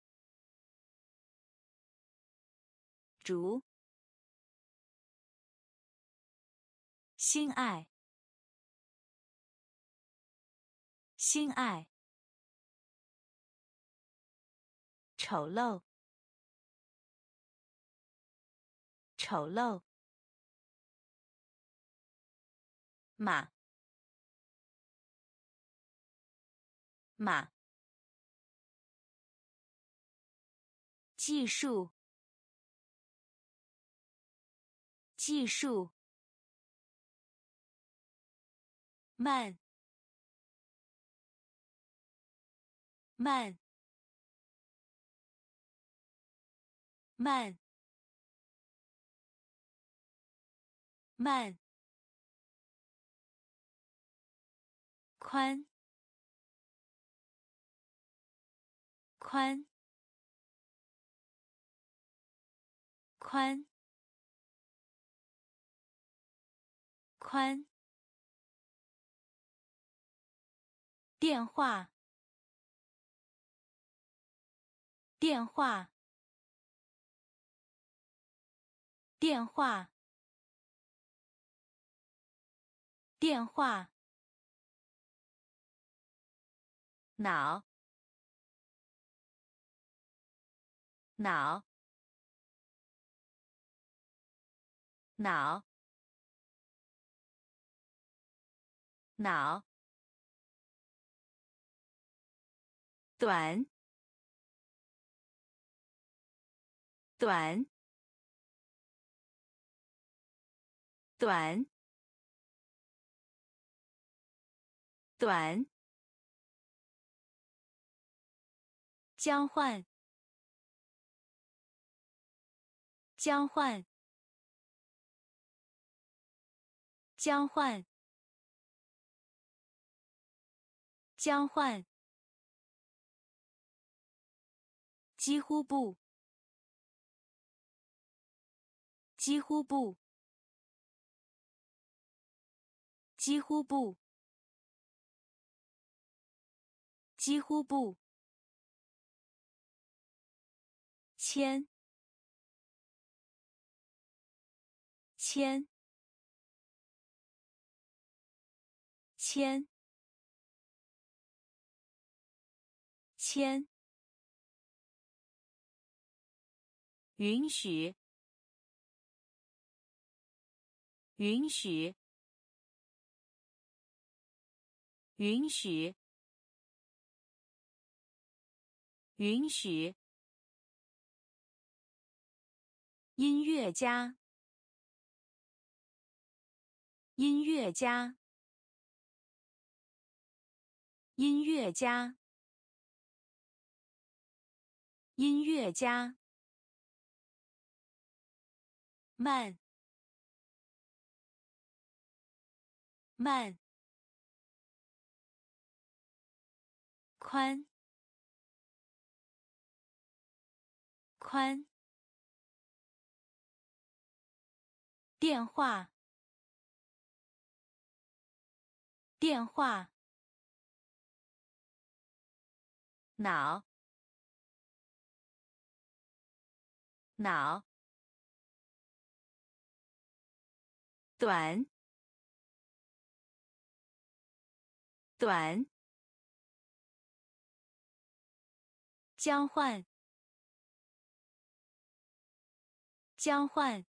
逐，心爱，心爱，丑陋，丑陋，马，马，技术，技术，慢，慢，慢，慢，宽，宽，宽，宽，电话，电话，电话，电话，脑，脑，脑， 脑，短，短，短，短，交换，交换，交换，交换，几乎不，几乎不，几乎不，几乎不，铅，铅，铅，铅，允许，允许，允许，允许，音乐家，音乐家，音乐家，音乐家，慢，慢，宽，宽，电话，电话，脑，脑，短，短，交换，交换，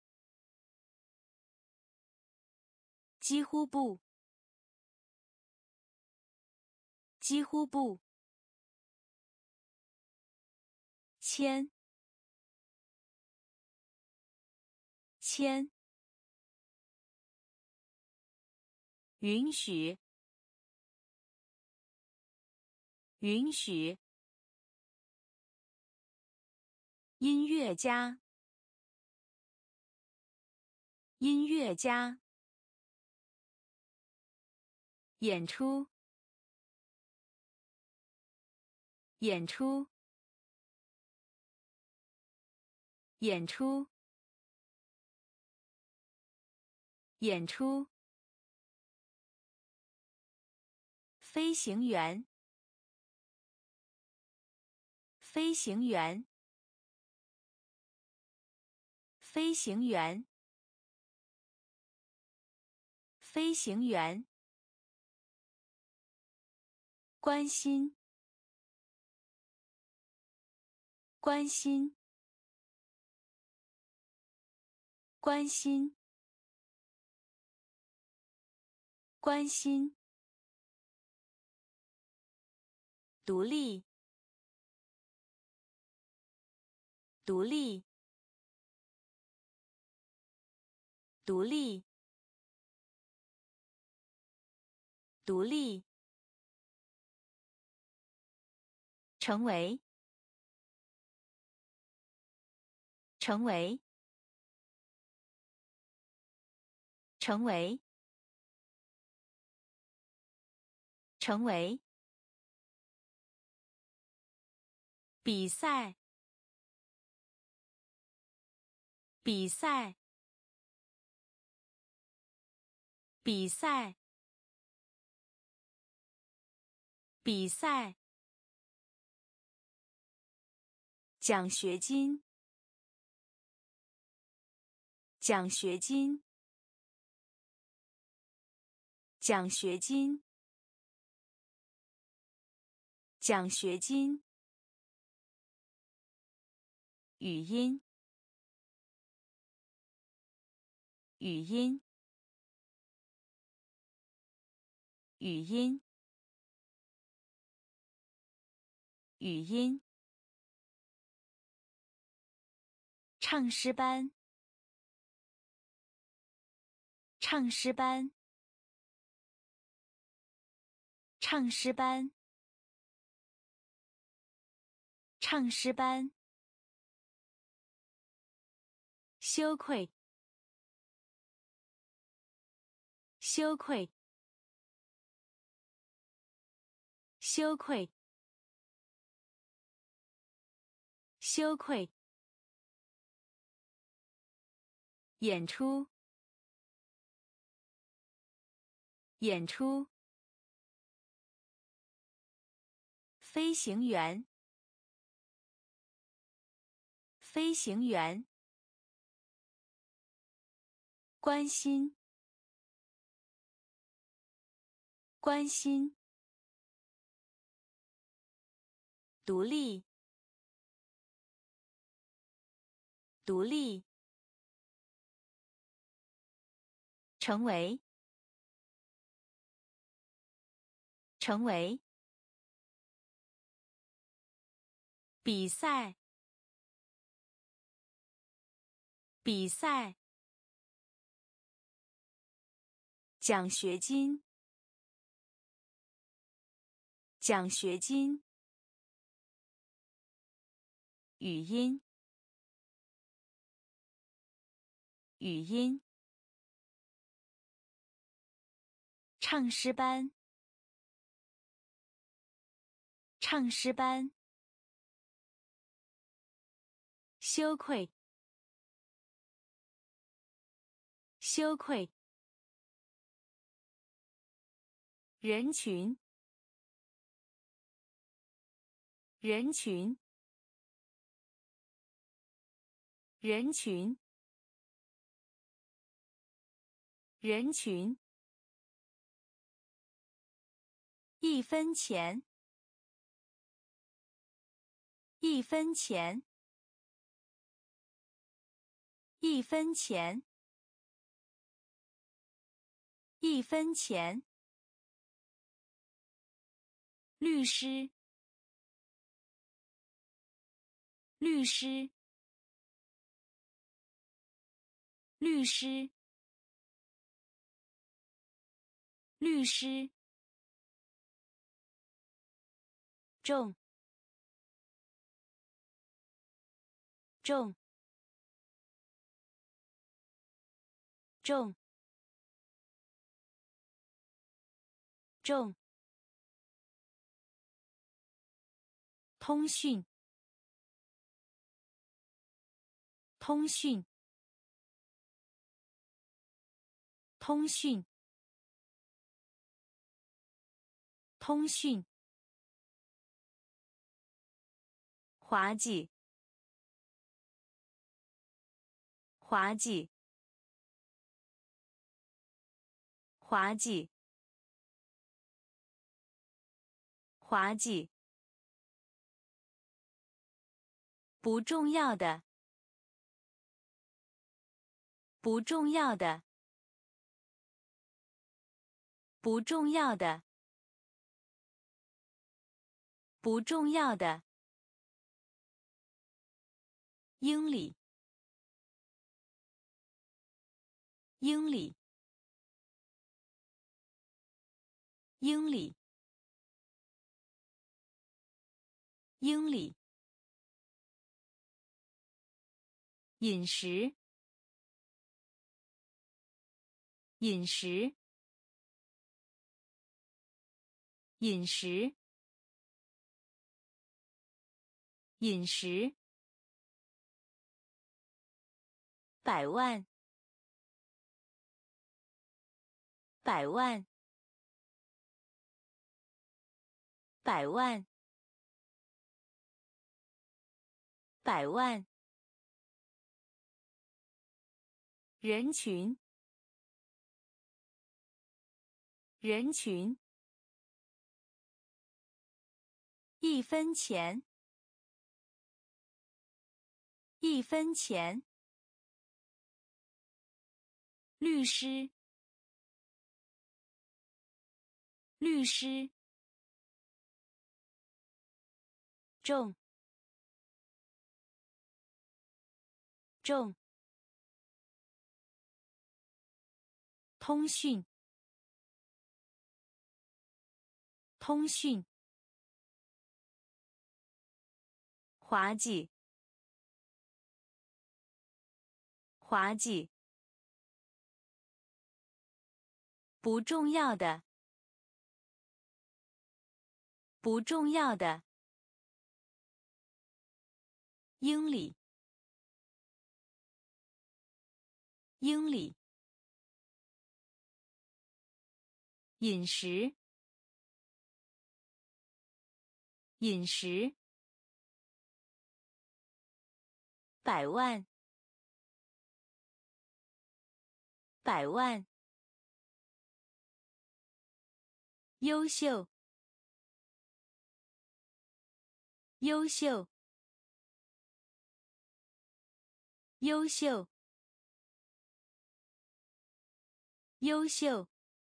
几乎不，几乎不，铅，铅，允许，允许，音乐家，音乐家，演出，演出，演出，演出，飞行员，飞行员，飞行员，飞行员，关心，关心，关心，关心，独立，独立，独立，独立，成为，成为，成为，成为，比赛，比赛，比赛，比赛，奖学金，奖学金，奖学金，奖学金，语音，语音， 语音，语音。唱诗班，唱诗班，唱诗班，唱诗班。羞愧，羞愧，羞愧，羞愧。演出，演出。飞行员，飞行员。关心，关心。独立，独立。成为，成为。比赛，比赛。奖学金，奖学金。语音，语音。唱诗班，唱诗班。羞愧，羞愧。人群，人群，人群，人群。一分钱，一分钱，一分钱，一分钱。律师，律师，律师，律师。重，重，重，重。通讯，通讯，通讯，通讯。滑稽，滑稽，滑稽，滑稽。不重要的，不重要的，不重要的，不重要的。英里，英里，英里，英里。饮食，饮食，饮食，饮食。百万，百万，百万，百万。人群，人群。一分钱，一分钱。律师， 律师，重，重，通讯，通讯，滑稽，滑稽，不重要的，不重要的，英里，英里，饮食，饮食，百万，百万，优秀，优秀，优秀，优秀，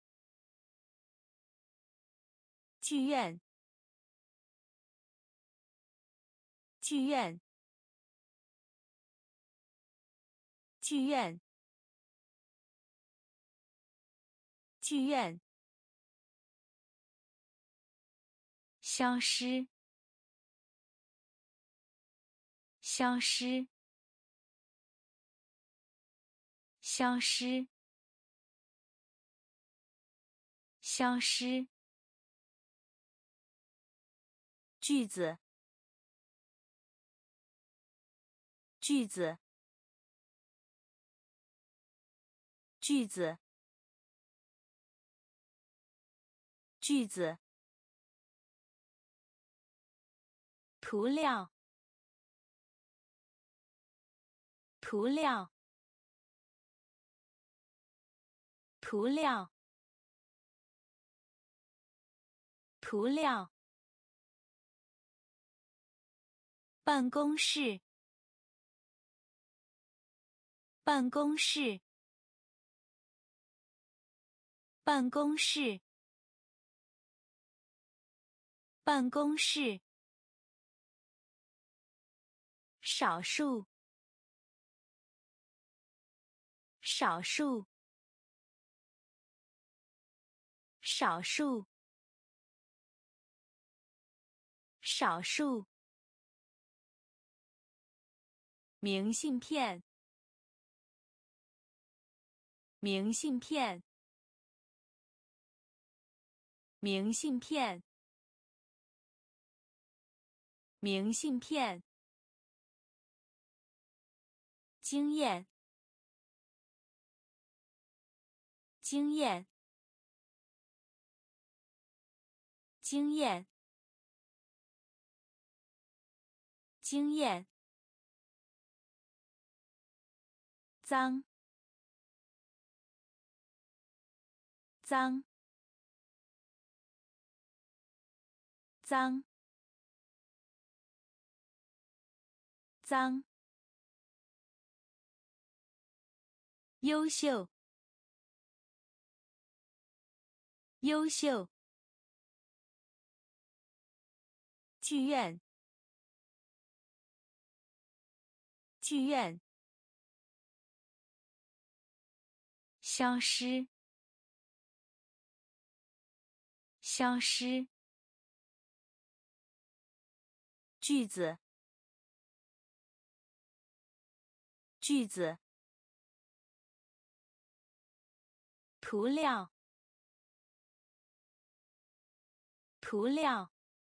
剧院，剧院，剧院，剧院，消失，消失，消失，消失，句子，句子，句子，句子，涂料，涂料，涂料，涂料，办公室，办公室，办公室，办公室，少数，少数，少数，少数，明信片，明信片，明信片，明信片，经验，经验，经验，经验，脏，脏，脏，脏，优秀，优秀，剧院，剧院，消失，消失，句子，句子，涂料，涂料，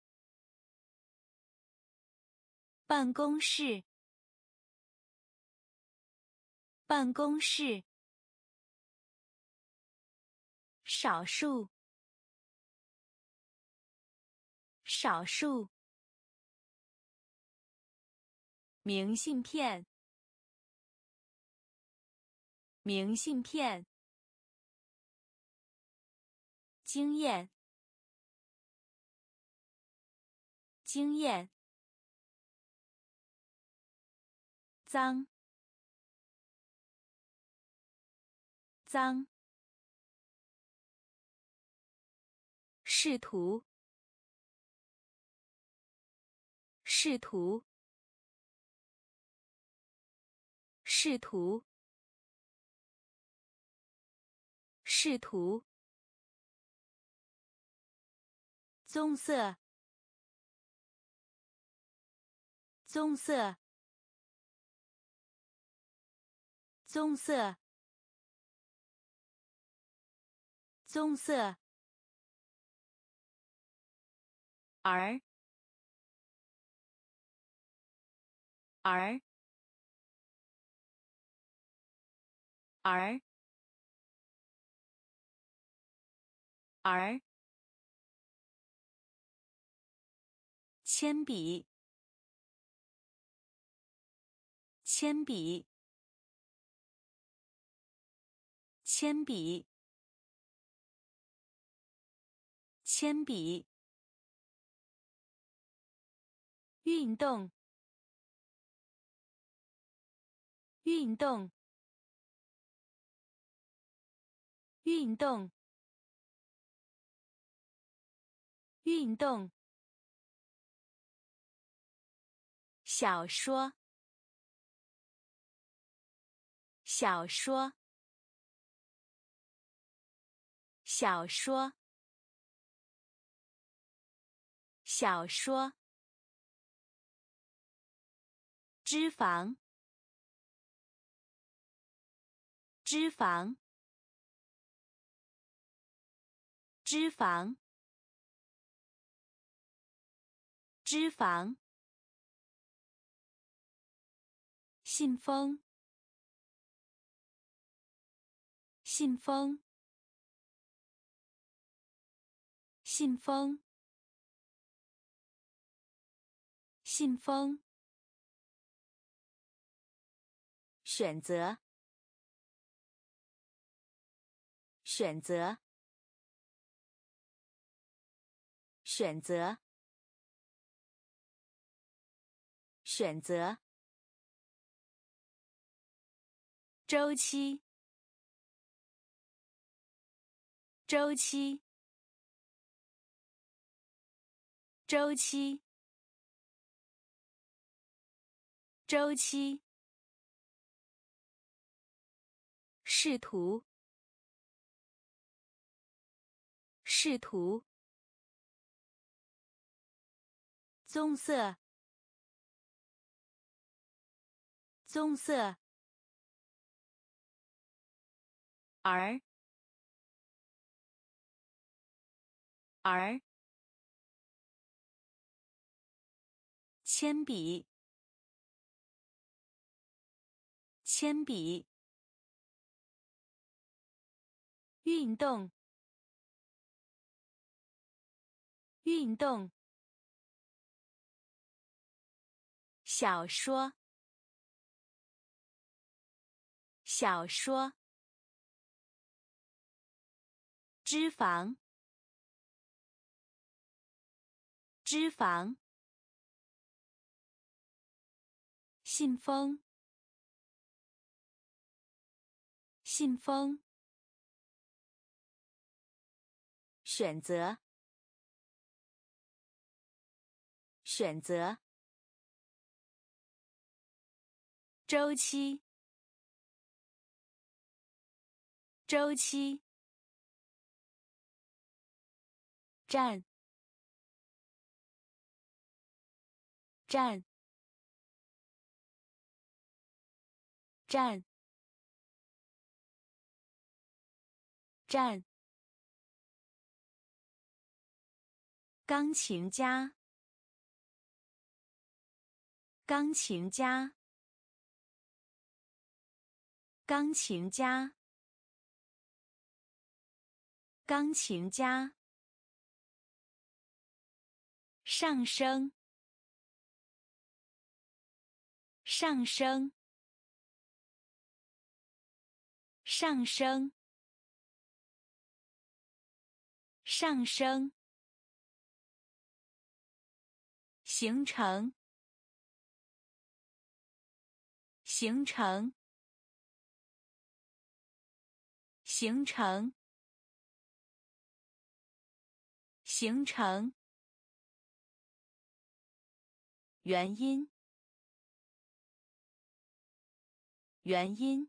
办公室，办公室，少数，少数，明信片，明信片，经验，经验，脏，脏， 试图，试图，试图，试图。棕色，棕色，棕色，棕色。儿，儿，儿，儿。铅笔，铅笔，铅笔，铅笔。运动，运动，运动，运动。小说，小说，小说，小说。脂肪，脂肪，脂肪，脂肪。信封，信封，信封，信封。选择，选择，选择，选择。周期，周期，周期，周期。试图，试图。棕色，棕色。儿，儿。铅笔，铅笔。运动，运动。小说，小说。脂肪，脂肪。信封，信封。选择，选择。周期，周期。站，站，站，站。钢琴家，钢琴家，钢琴家，钢琴家。上升，上升，上升，上升。形成，形成，形成， 形成。原因。原因。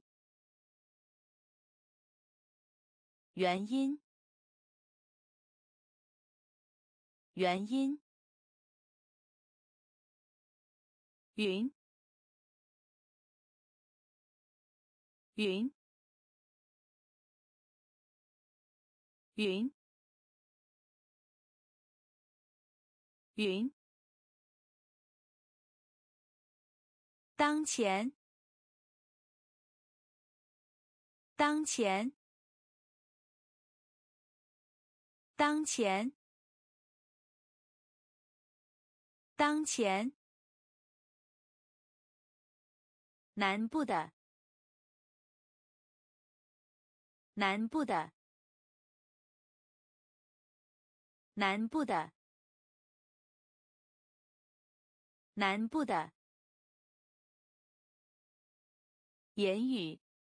原因。原因。云。云。云。云。当前。当前。当前。当前。南部的。南部的。南部的。南部的。言语。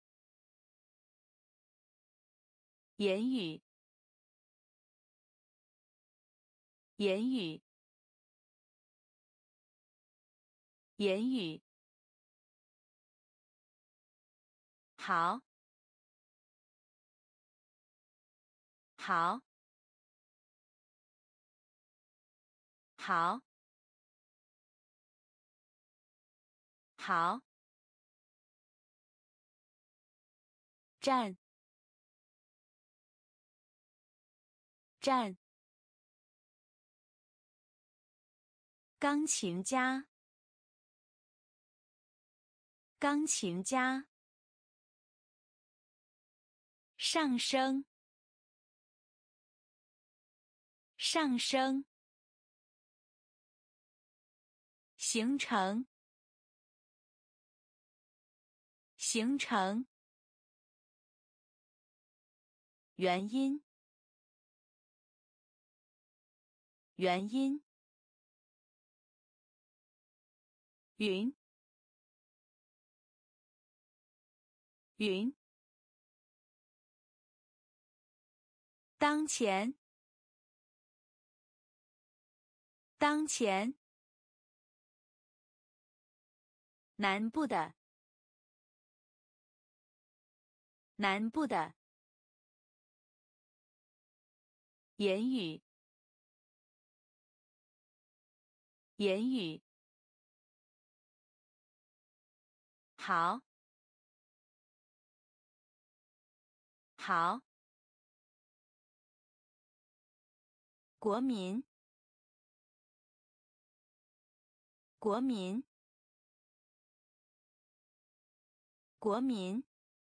言语。言语。言语。好。好。好。好。站。站。钢琴家。钢琴家。上升。上升。形成。形成。原因。原因。云。云。当前。当前。南部的。南部的。言语。言语。好。好。国民。国民。国民。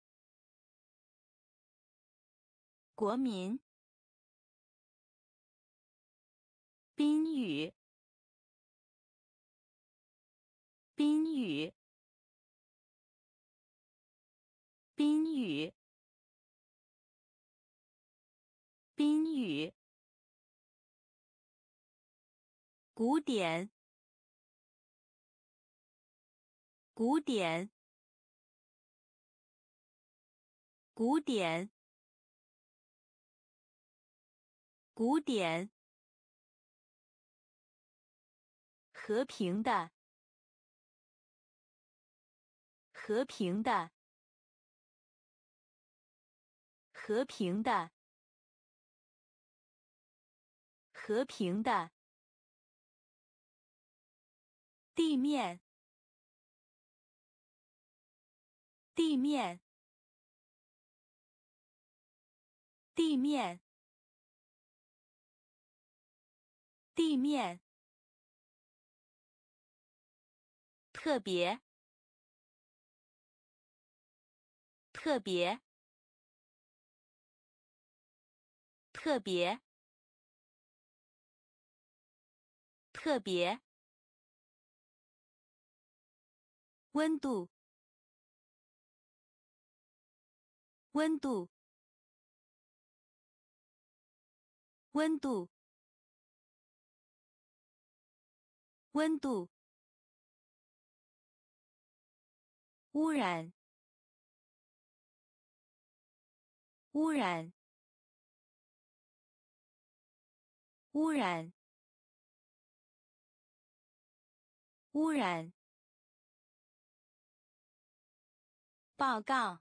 国民。宾语。宾语。宾语。宾语。古典。古典。古典。古典。和平的。和平的。和平的。和平的。地面。地面。地面。地面。特别。特别。特别。特别。温度。温度。温度。温度。污染。污染。 污染，污染。报告，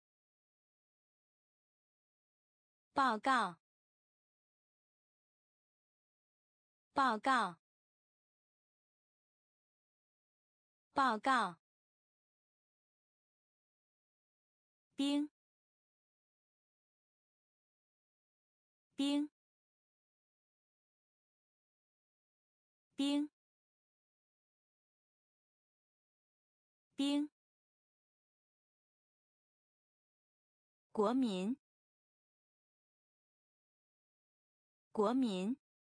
报告，报告，报告。冰，冰，冰，冰。国民，国民。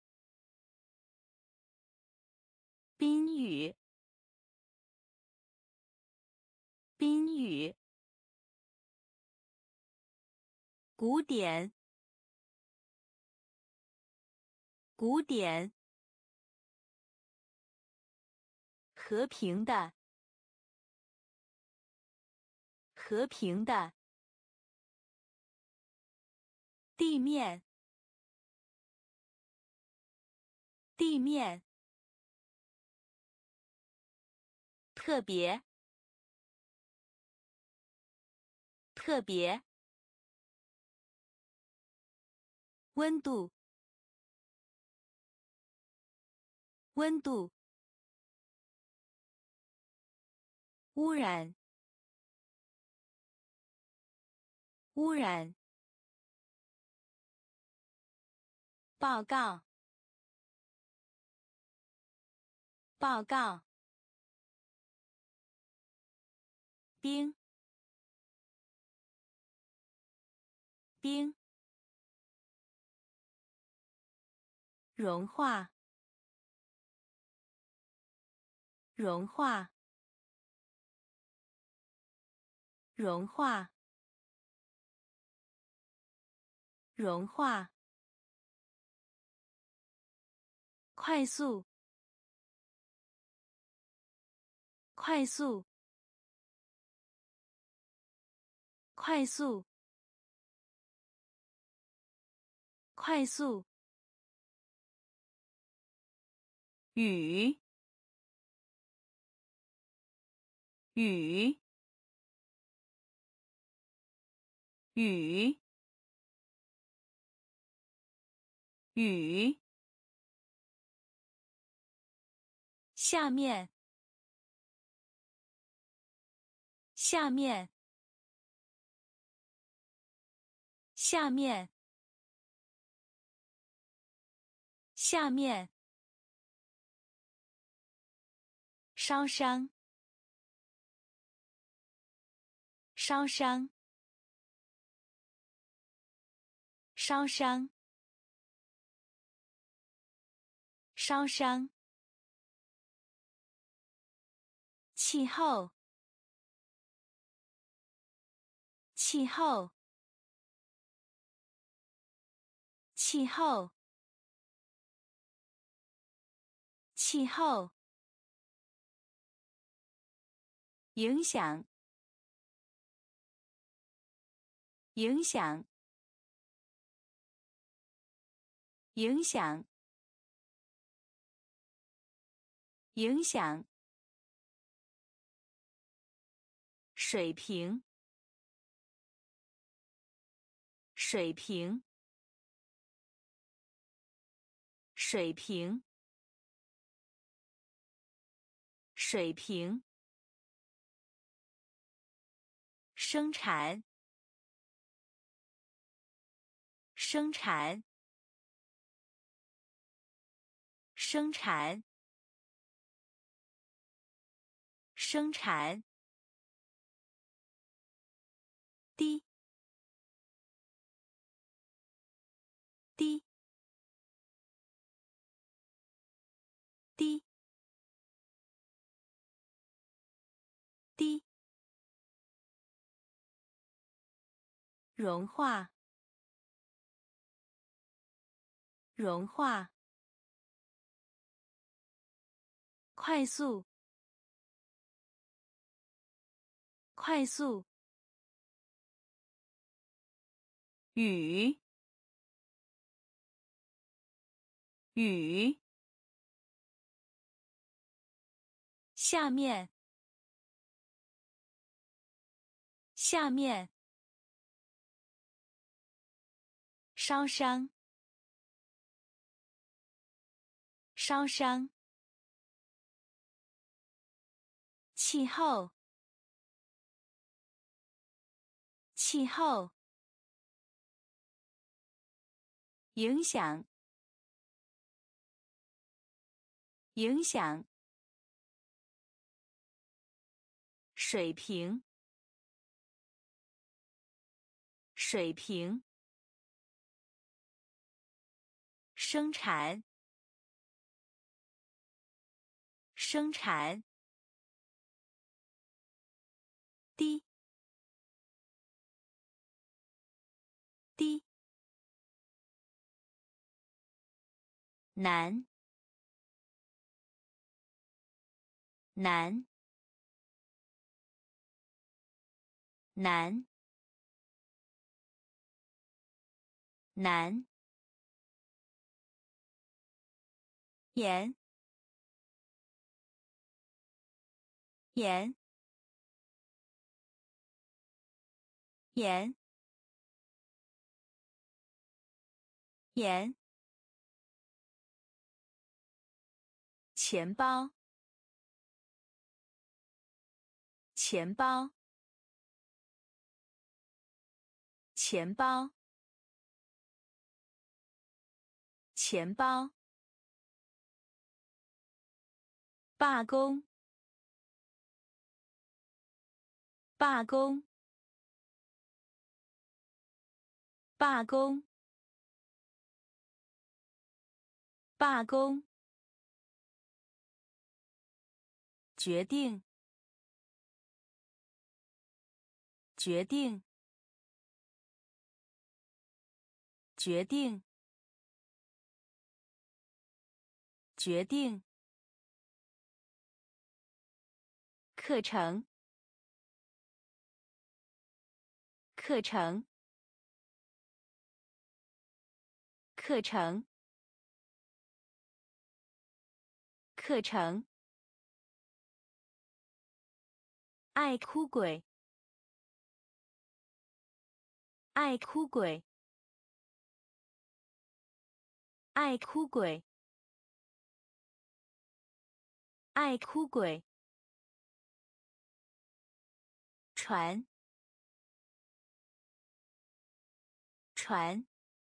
宾语，宾语。古典，古典。和平的，和平的。地面，地面。特别，特别。温度，温度。污染，污染。报告，报告。冰，冰。融化，融化，融化，融化。快速，快速，快速，快速。雨，雨，雨，雨。下面，下面，下面，下面。烧伤，烧伤，烧伤，烧伤。气候，气候，气候，气候。影响，影响，影响，影响。水平，水平，水平，水平。生产，生产，生产，生产。低，低，低，低。融化，融化。快速，快速。雨， 雨。下面，下面。烧伤，烧伤。气候，气候。影响，影响。水平，水平。生产，生产。低，低。难，难，难，难。盐，盐，盐，盐。钱包，钱包，钱包，钱包。罢工，罢工，罢工，罢工。决定，决定，决定，决定。课程，课程，课程，课程。爱哭鬼，爱哭鬼，爱哭鬼，爱哭鬼。船，船，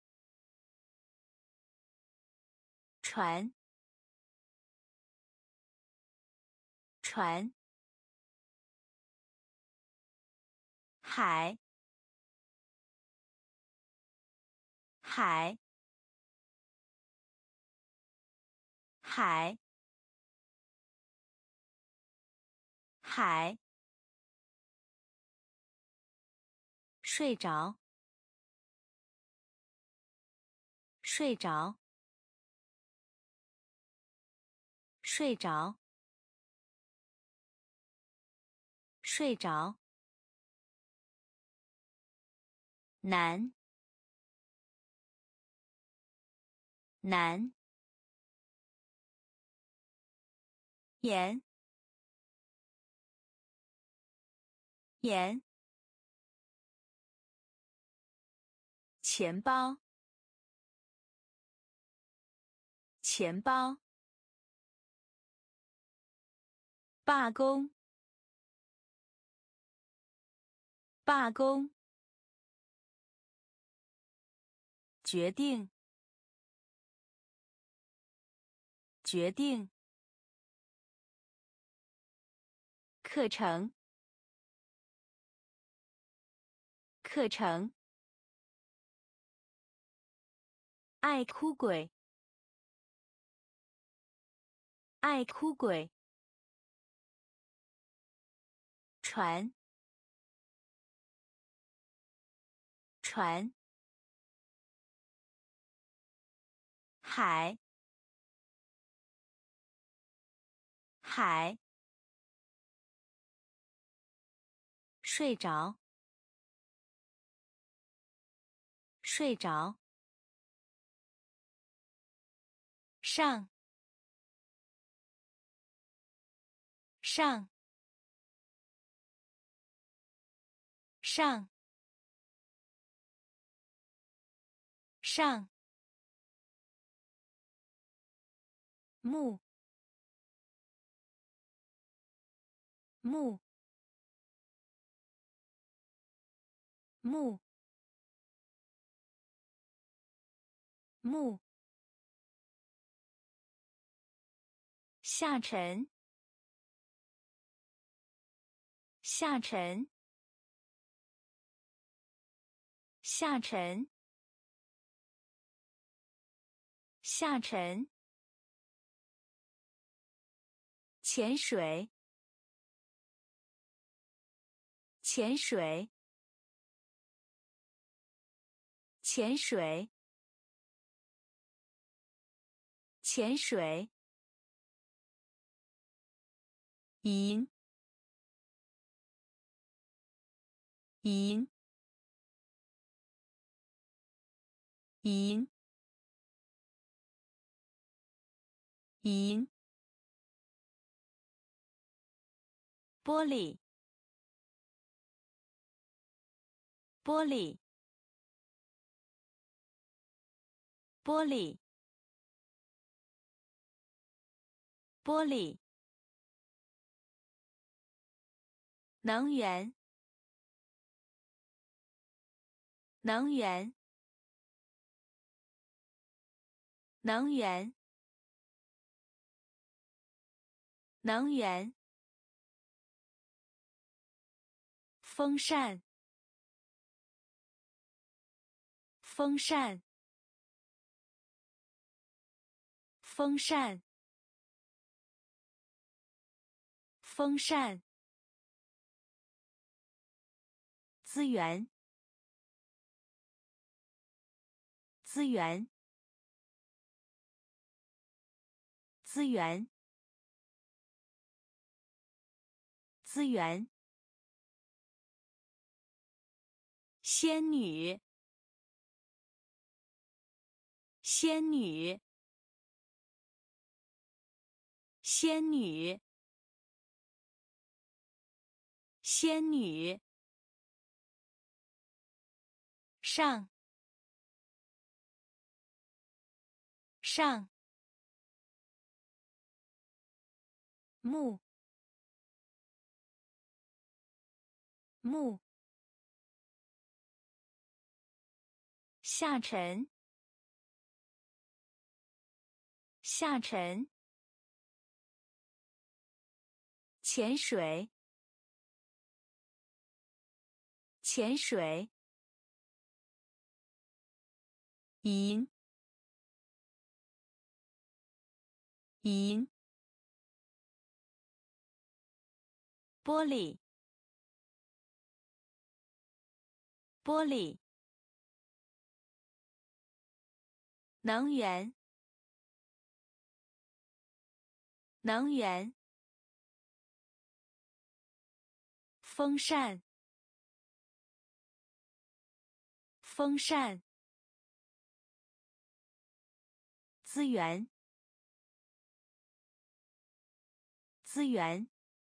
船，船。海，海，海，海。睡着，睡着，睡着，睡着。难，难。盐，盐。钱包，钱包。罢工，罢工。决定，决定。课程，课程。爱哭鬼，爱哭鬼。船，船。海，海。睡着，睡着。 上上上上木木木木下沉下沉下沉下沉潜水潜水潜水潜水银银银银玻璃玻璃玻璃玻璃能源能源能源能源风扇风扇风扇风扇资源资源资源资源仙女仙女仙女仙女上上木木下沉下沉潜水潜水银银玻璃玻璃能源能源风扇风扇资源资源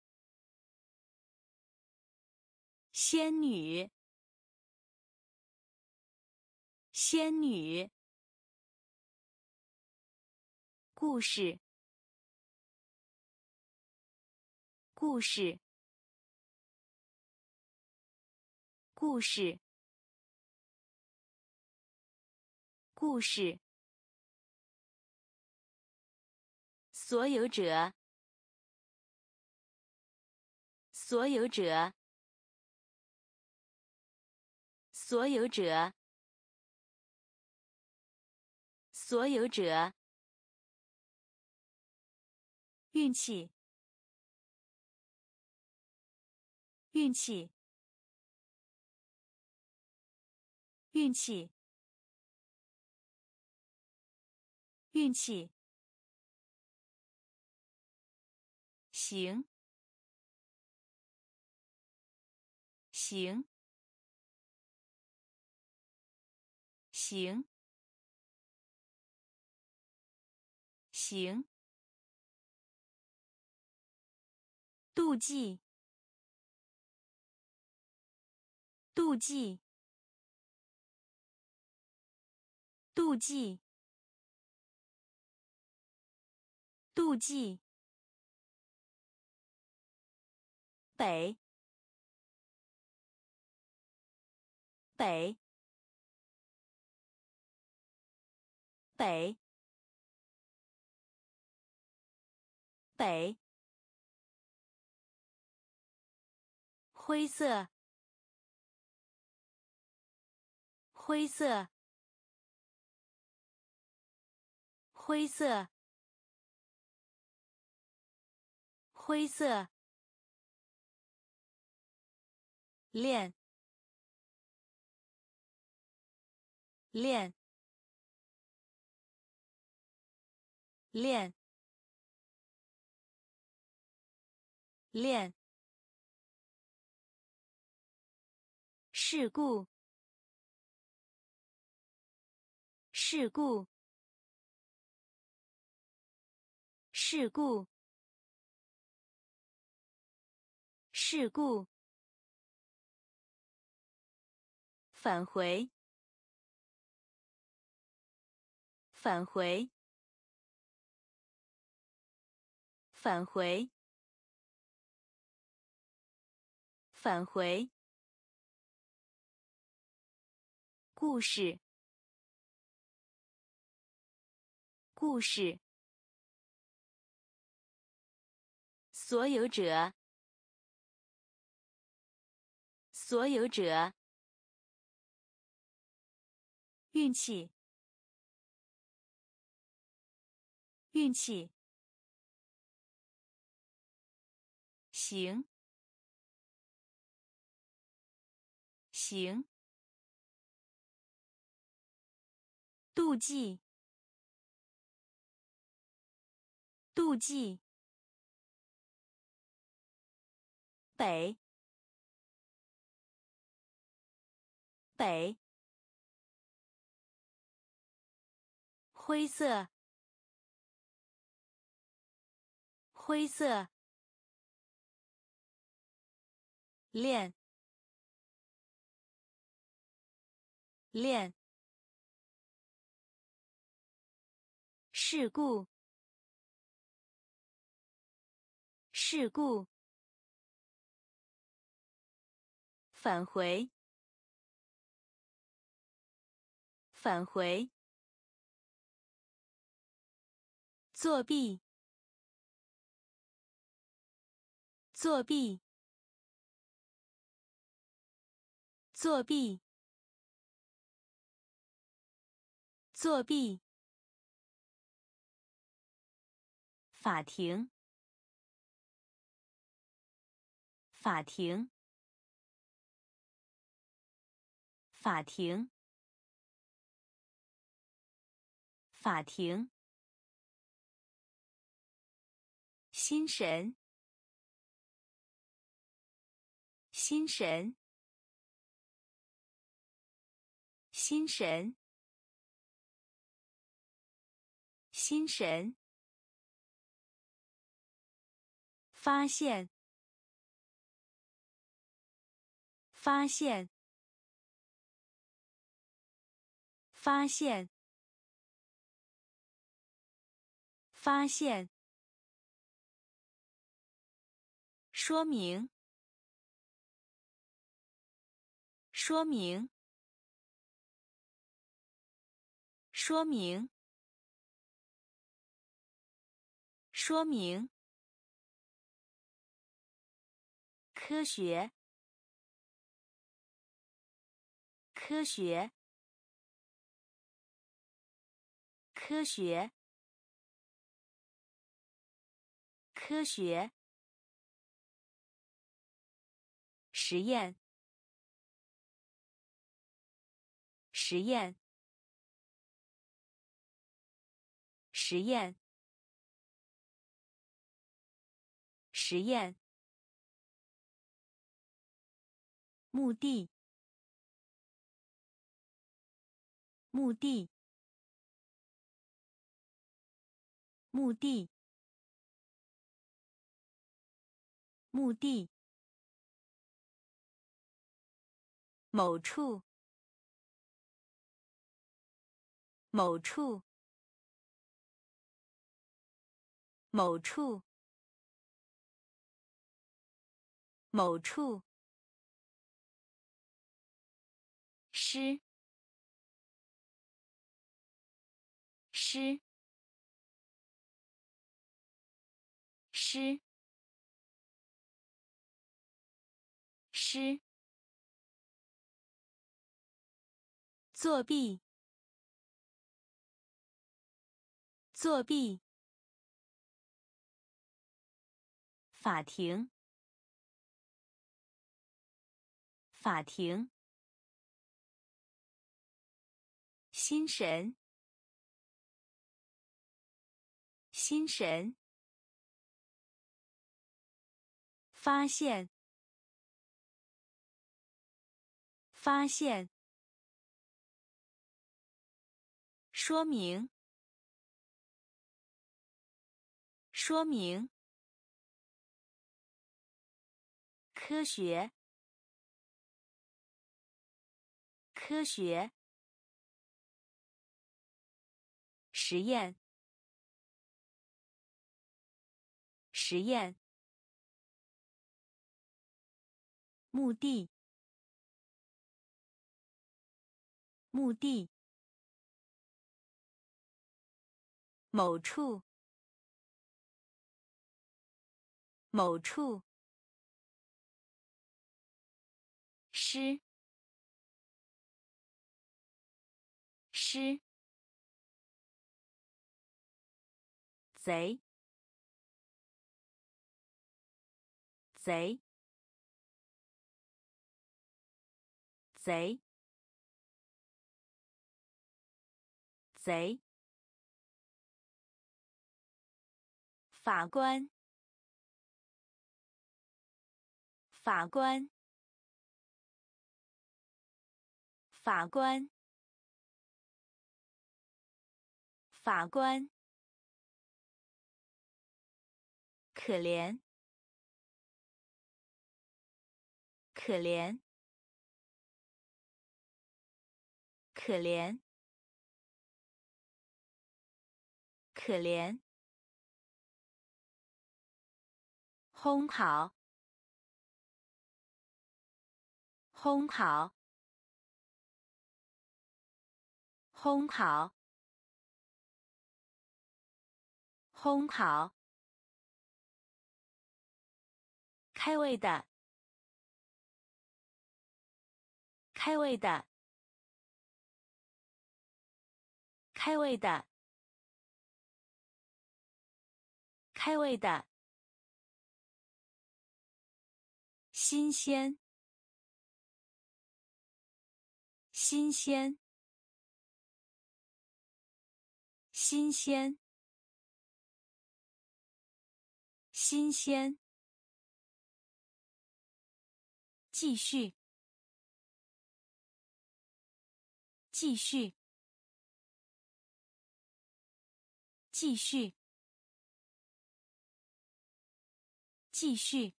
仙女仙女故事故事故事故事所有者所有者所有者所有者运气运气运气运气行行行行，妒忌，妒忌，妒忌，妒忌，北，北，北，北，灰色，灰色，灰色，灰色，练，练，练，练，事故，事故，事故，事故，返回，返回，返回，返回，故事，故事，所有者，所有者，运气，运气，行，行，妒忌，妒忌，北，北，灰色，灰色，练，练，事故，事故，返回，返回，作弊，作弊，作弊，作弊，法庭，法庭，法庭，法庭，心神，心神，心神，心神，发现，发现，发现，发现，说明，说明，说明，说明，科学，科学，科学，科学，实验，实验，实验，实验，目的，目的， 目的，目的，某处，某处，某处，某处，诗，诗，诗，诗，作弊，作弊，法庭，法庭，心神，心神，发现，发现，说明，说明，科学，科学，实验，实验，目的，目的，某处，某处，诗，诗，贼，贼，贼，贼，法官，法官，法官，法官，可怜，可怜，可怜，可怜，烘烤，烘烤，烘烤，烘烤，开胃的，开胃的，开胃的，开胃的，新鲜，新鲜，新鲜，新鲜，继续，继续，继续，继续，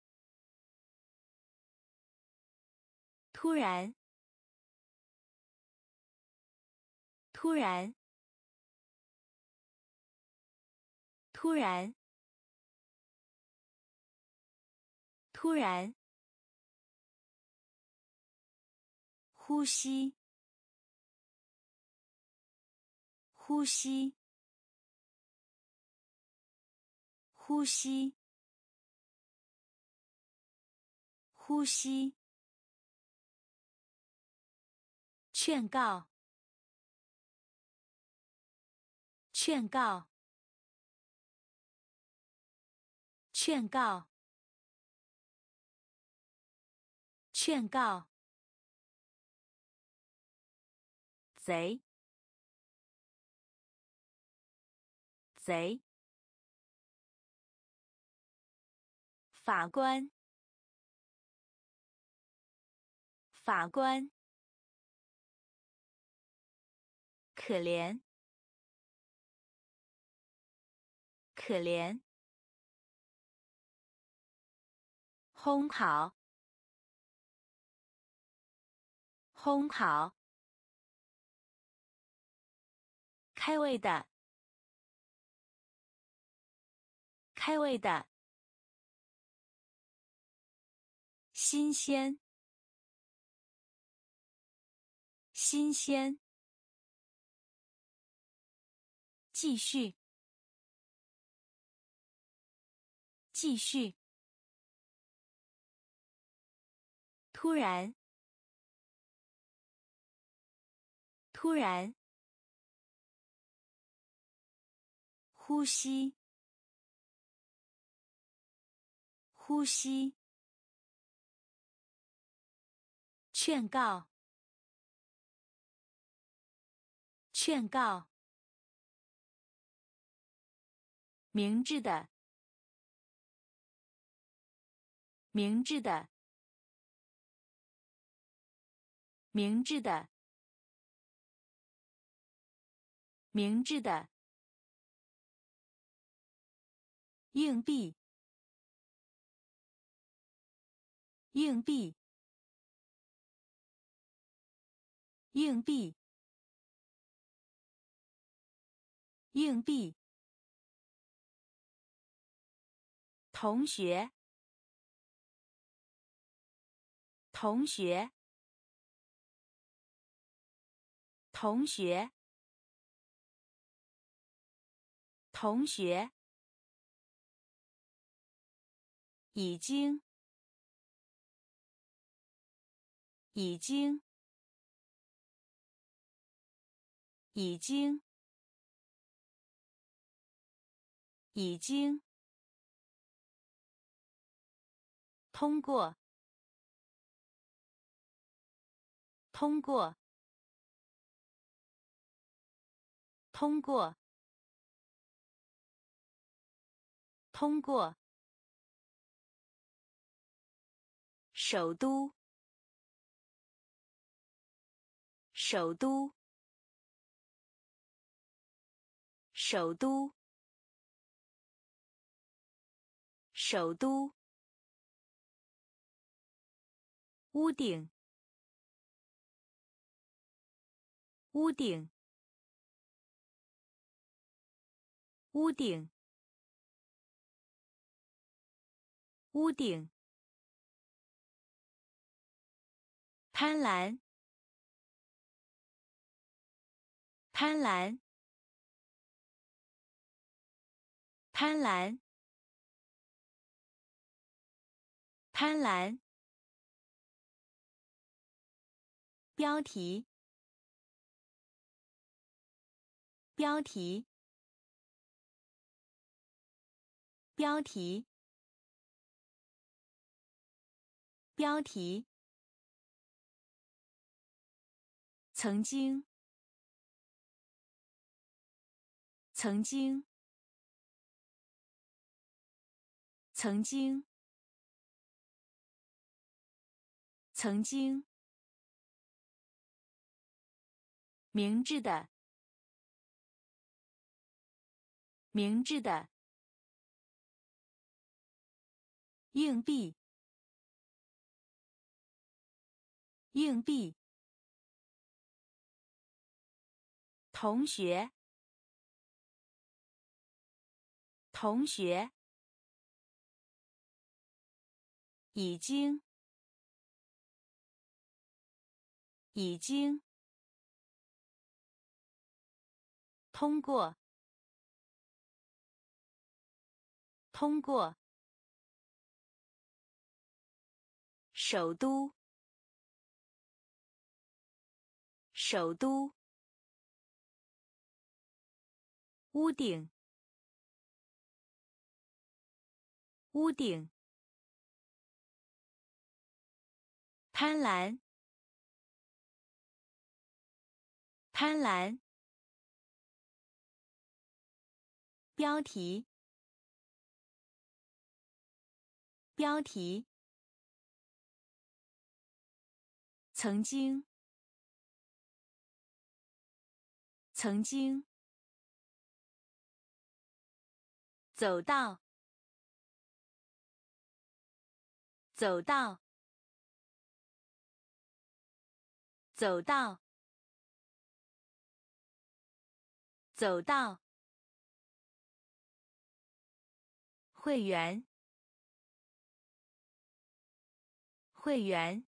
突然，突然，突然，突然，呼吸，呼吸，呼吸，呼吸，劝告，劝告，劝告，劝告，贼，贼，法官，法官，可怜， 可怜，烘烤，烘烤，开胃的，开胃的，新鲜，新鲜，继续，继续，突然，突然，呼吸，呼吸，劝告，劝告，明智的，明智的，明智的，明智的，硬币，硬币，硬币，硬币，同学，同学，同学，同学，已经，已经，已经，已经，通过，通过，通过，通过，首都，首都，首都，首都，屋顶，屋顶，屋顶，屋顶，贪婪，贪婪，贪婪，贪婪，标题，标题，标题，标题，曾经，曾经，曾经，曾经，明智的，明智的，硬币，硬币，同学，同学，已经，已经，通过，通过，首都，首都，屋顶，屋顶，贪婪，贪婪，标题，标题，曾经，曾经， 走到，走到，走到，走到。会员，会员，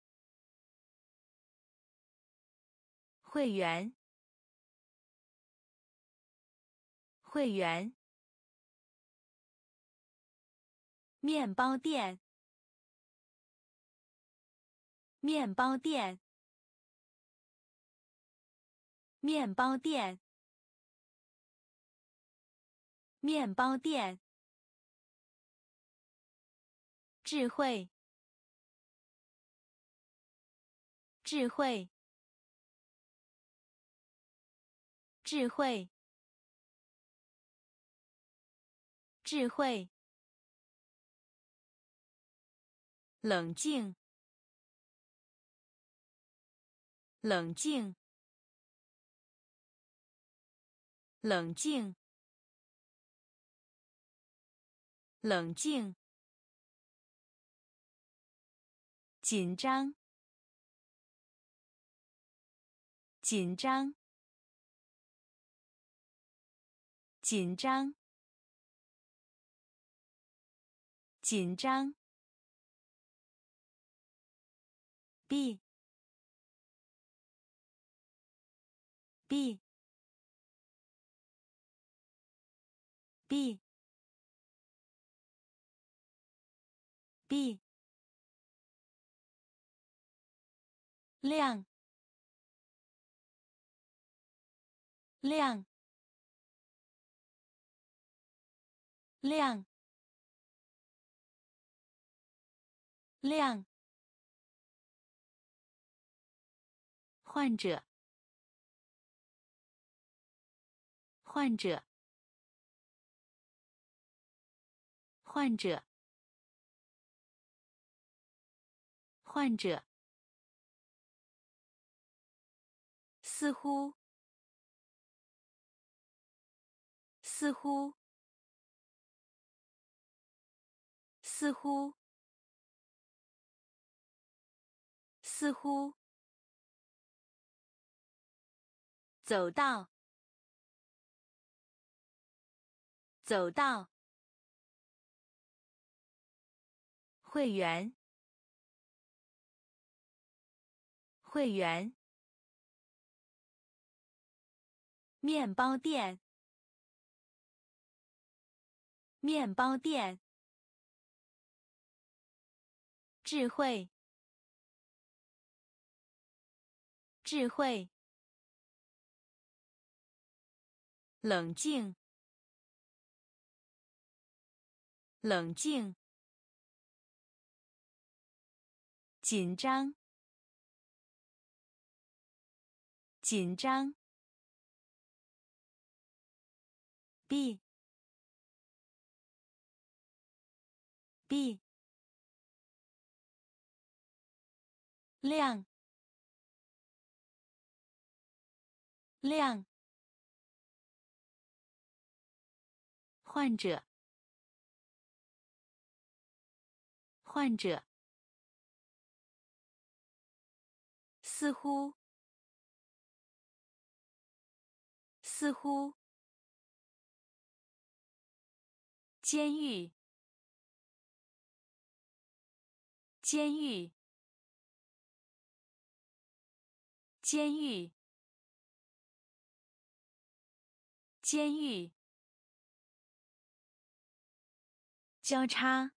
会员，会员。面包店，面包店，面包店，面包店。智慧，智慧，智慧，智慧。冷静，冷静，冷静，冷静。紧张，紧张，紧张，紧张。B B B B 亮，亮，亮，亮。患者，患者，患者，患者。似乎，似乎，似乎，似乎。走到，走到。会员，会员。面包店，面包店。智慧，智慧。冷静，冷静。紧张，紧张。B B 亮，亮。患者，患者。似乎，似乎。监狱，监狱，监狱，监狱。交叉，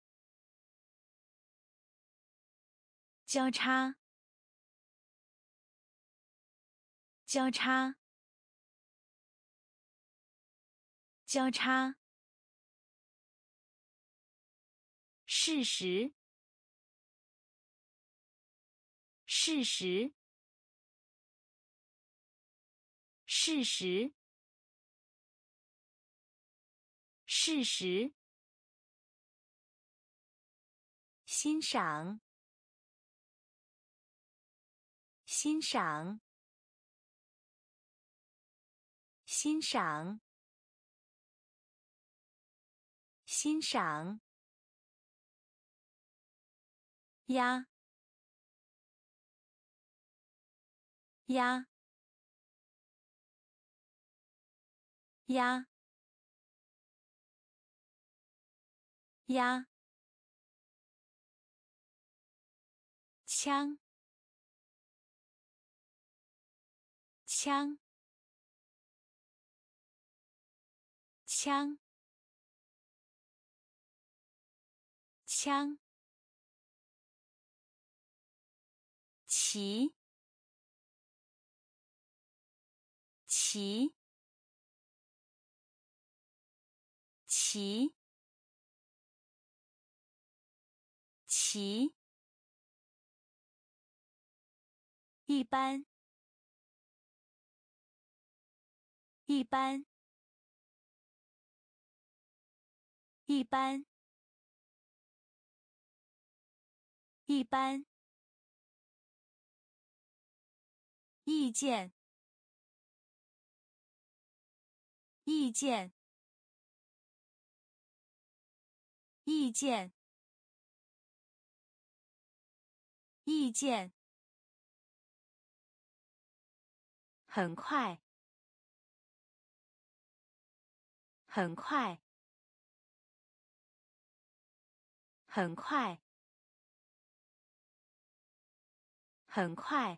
交叉，交叉，交叉。事实，事实，事实，事实。欣赏，欣赏，欣赏， 欣赏，鸭，鸭，鸭，鸭，枪，枪，枪，枪，骑，骑，骑，骑，一般，一般，一般，一般，意见，意见，意见，意见，很快，很快，很快，很快，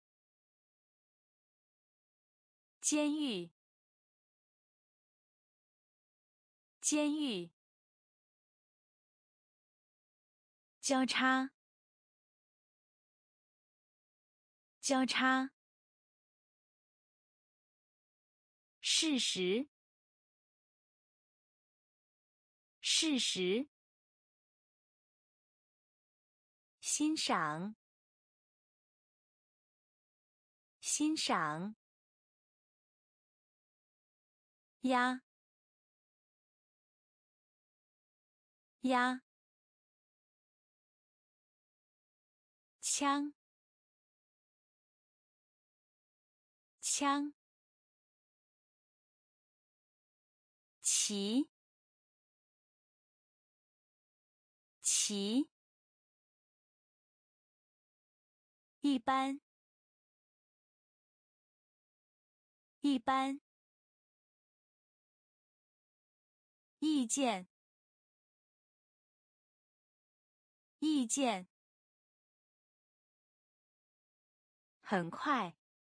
监狱，监狱，交叉，交叉，事实，事实，欣赏，欣赏，鸭，鸭，枪，枪，骑，骑，一般，一般，意见，意见，很快，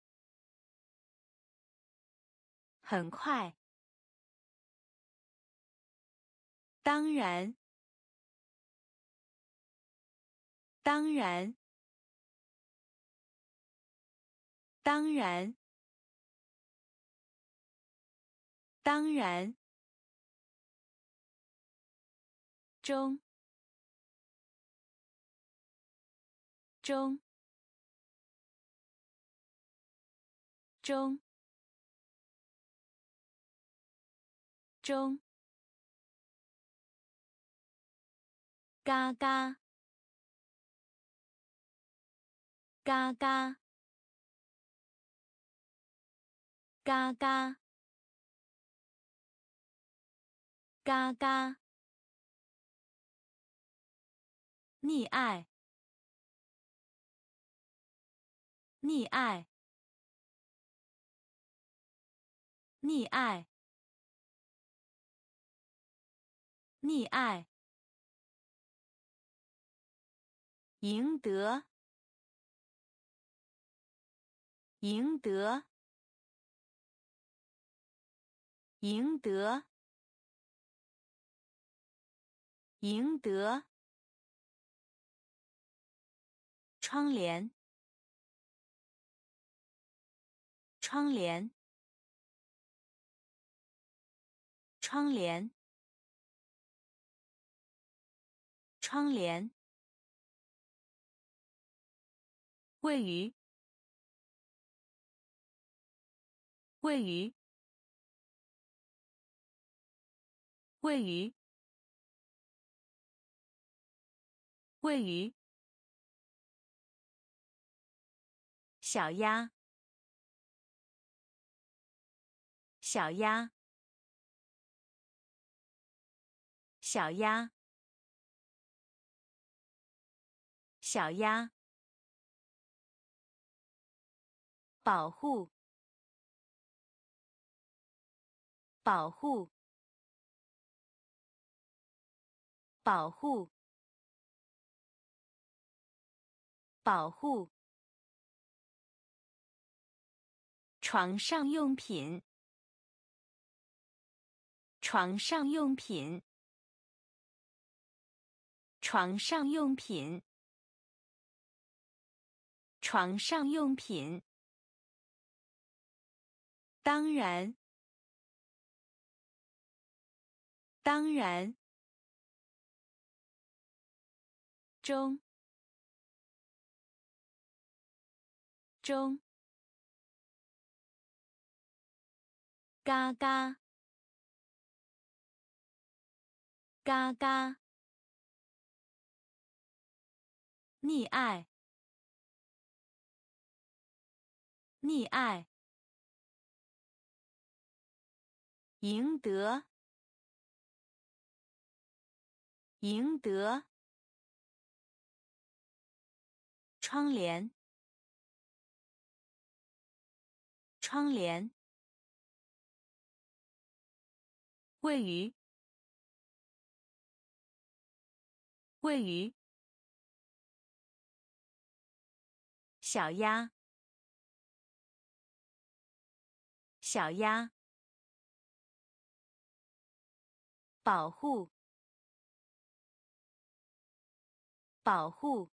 很快，当然，当然，当然，当然，中，中，中，中，嘎嘎，嘎嘎，嘎嘎，嘎嘎，溺爱，溺爱，溺爱，溺爱，赢得，赢得，赢得，赢得，窗帘，窗帘，窗帘，窗帘，位于，位于，位于，位于，小鸭，小鸭， 小鸭，小鸭，保护，保护，保护，保护。床上用品，床上用品，床上用品，床上用品。当然，当然。中，中。嘎嘎，嘎嘎。溺爱，溺爱。赢得，赢得。窗帘，窗帘。位于，位于。小鸭，小鸭。保护，保护。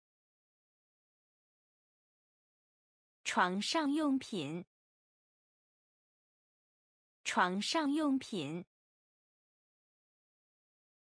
床上用品，床上用品。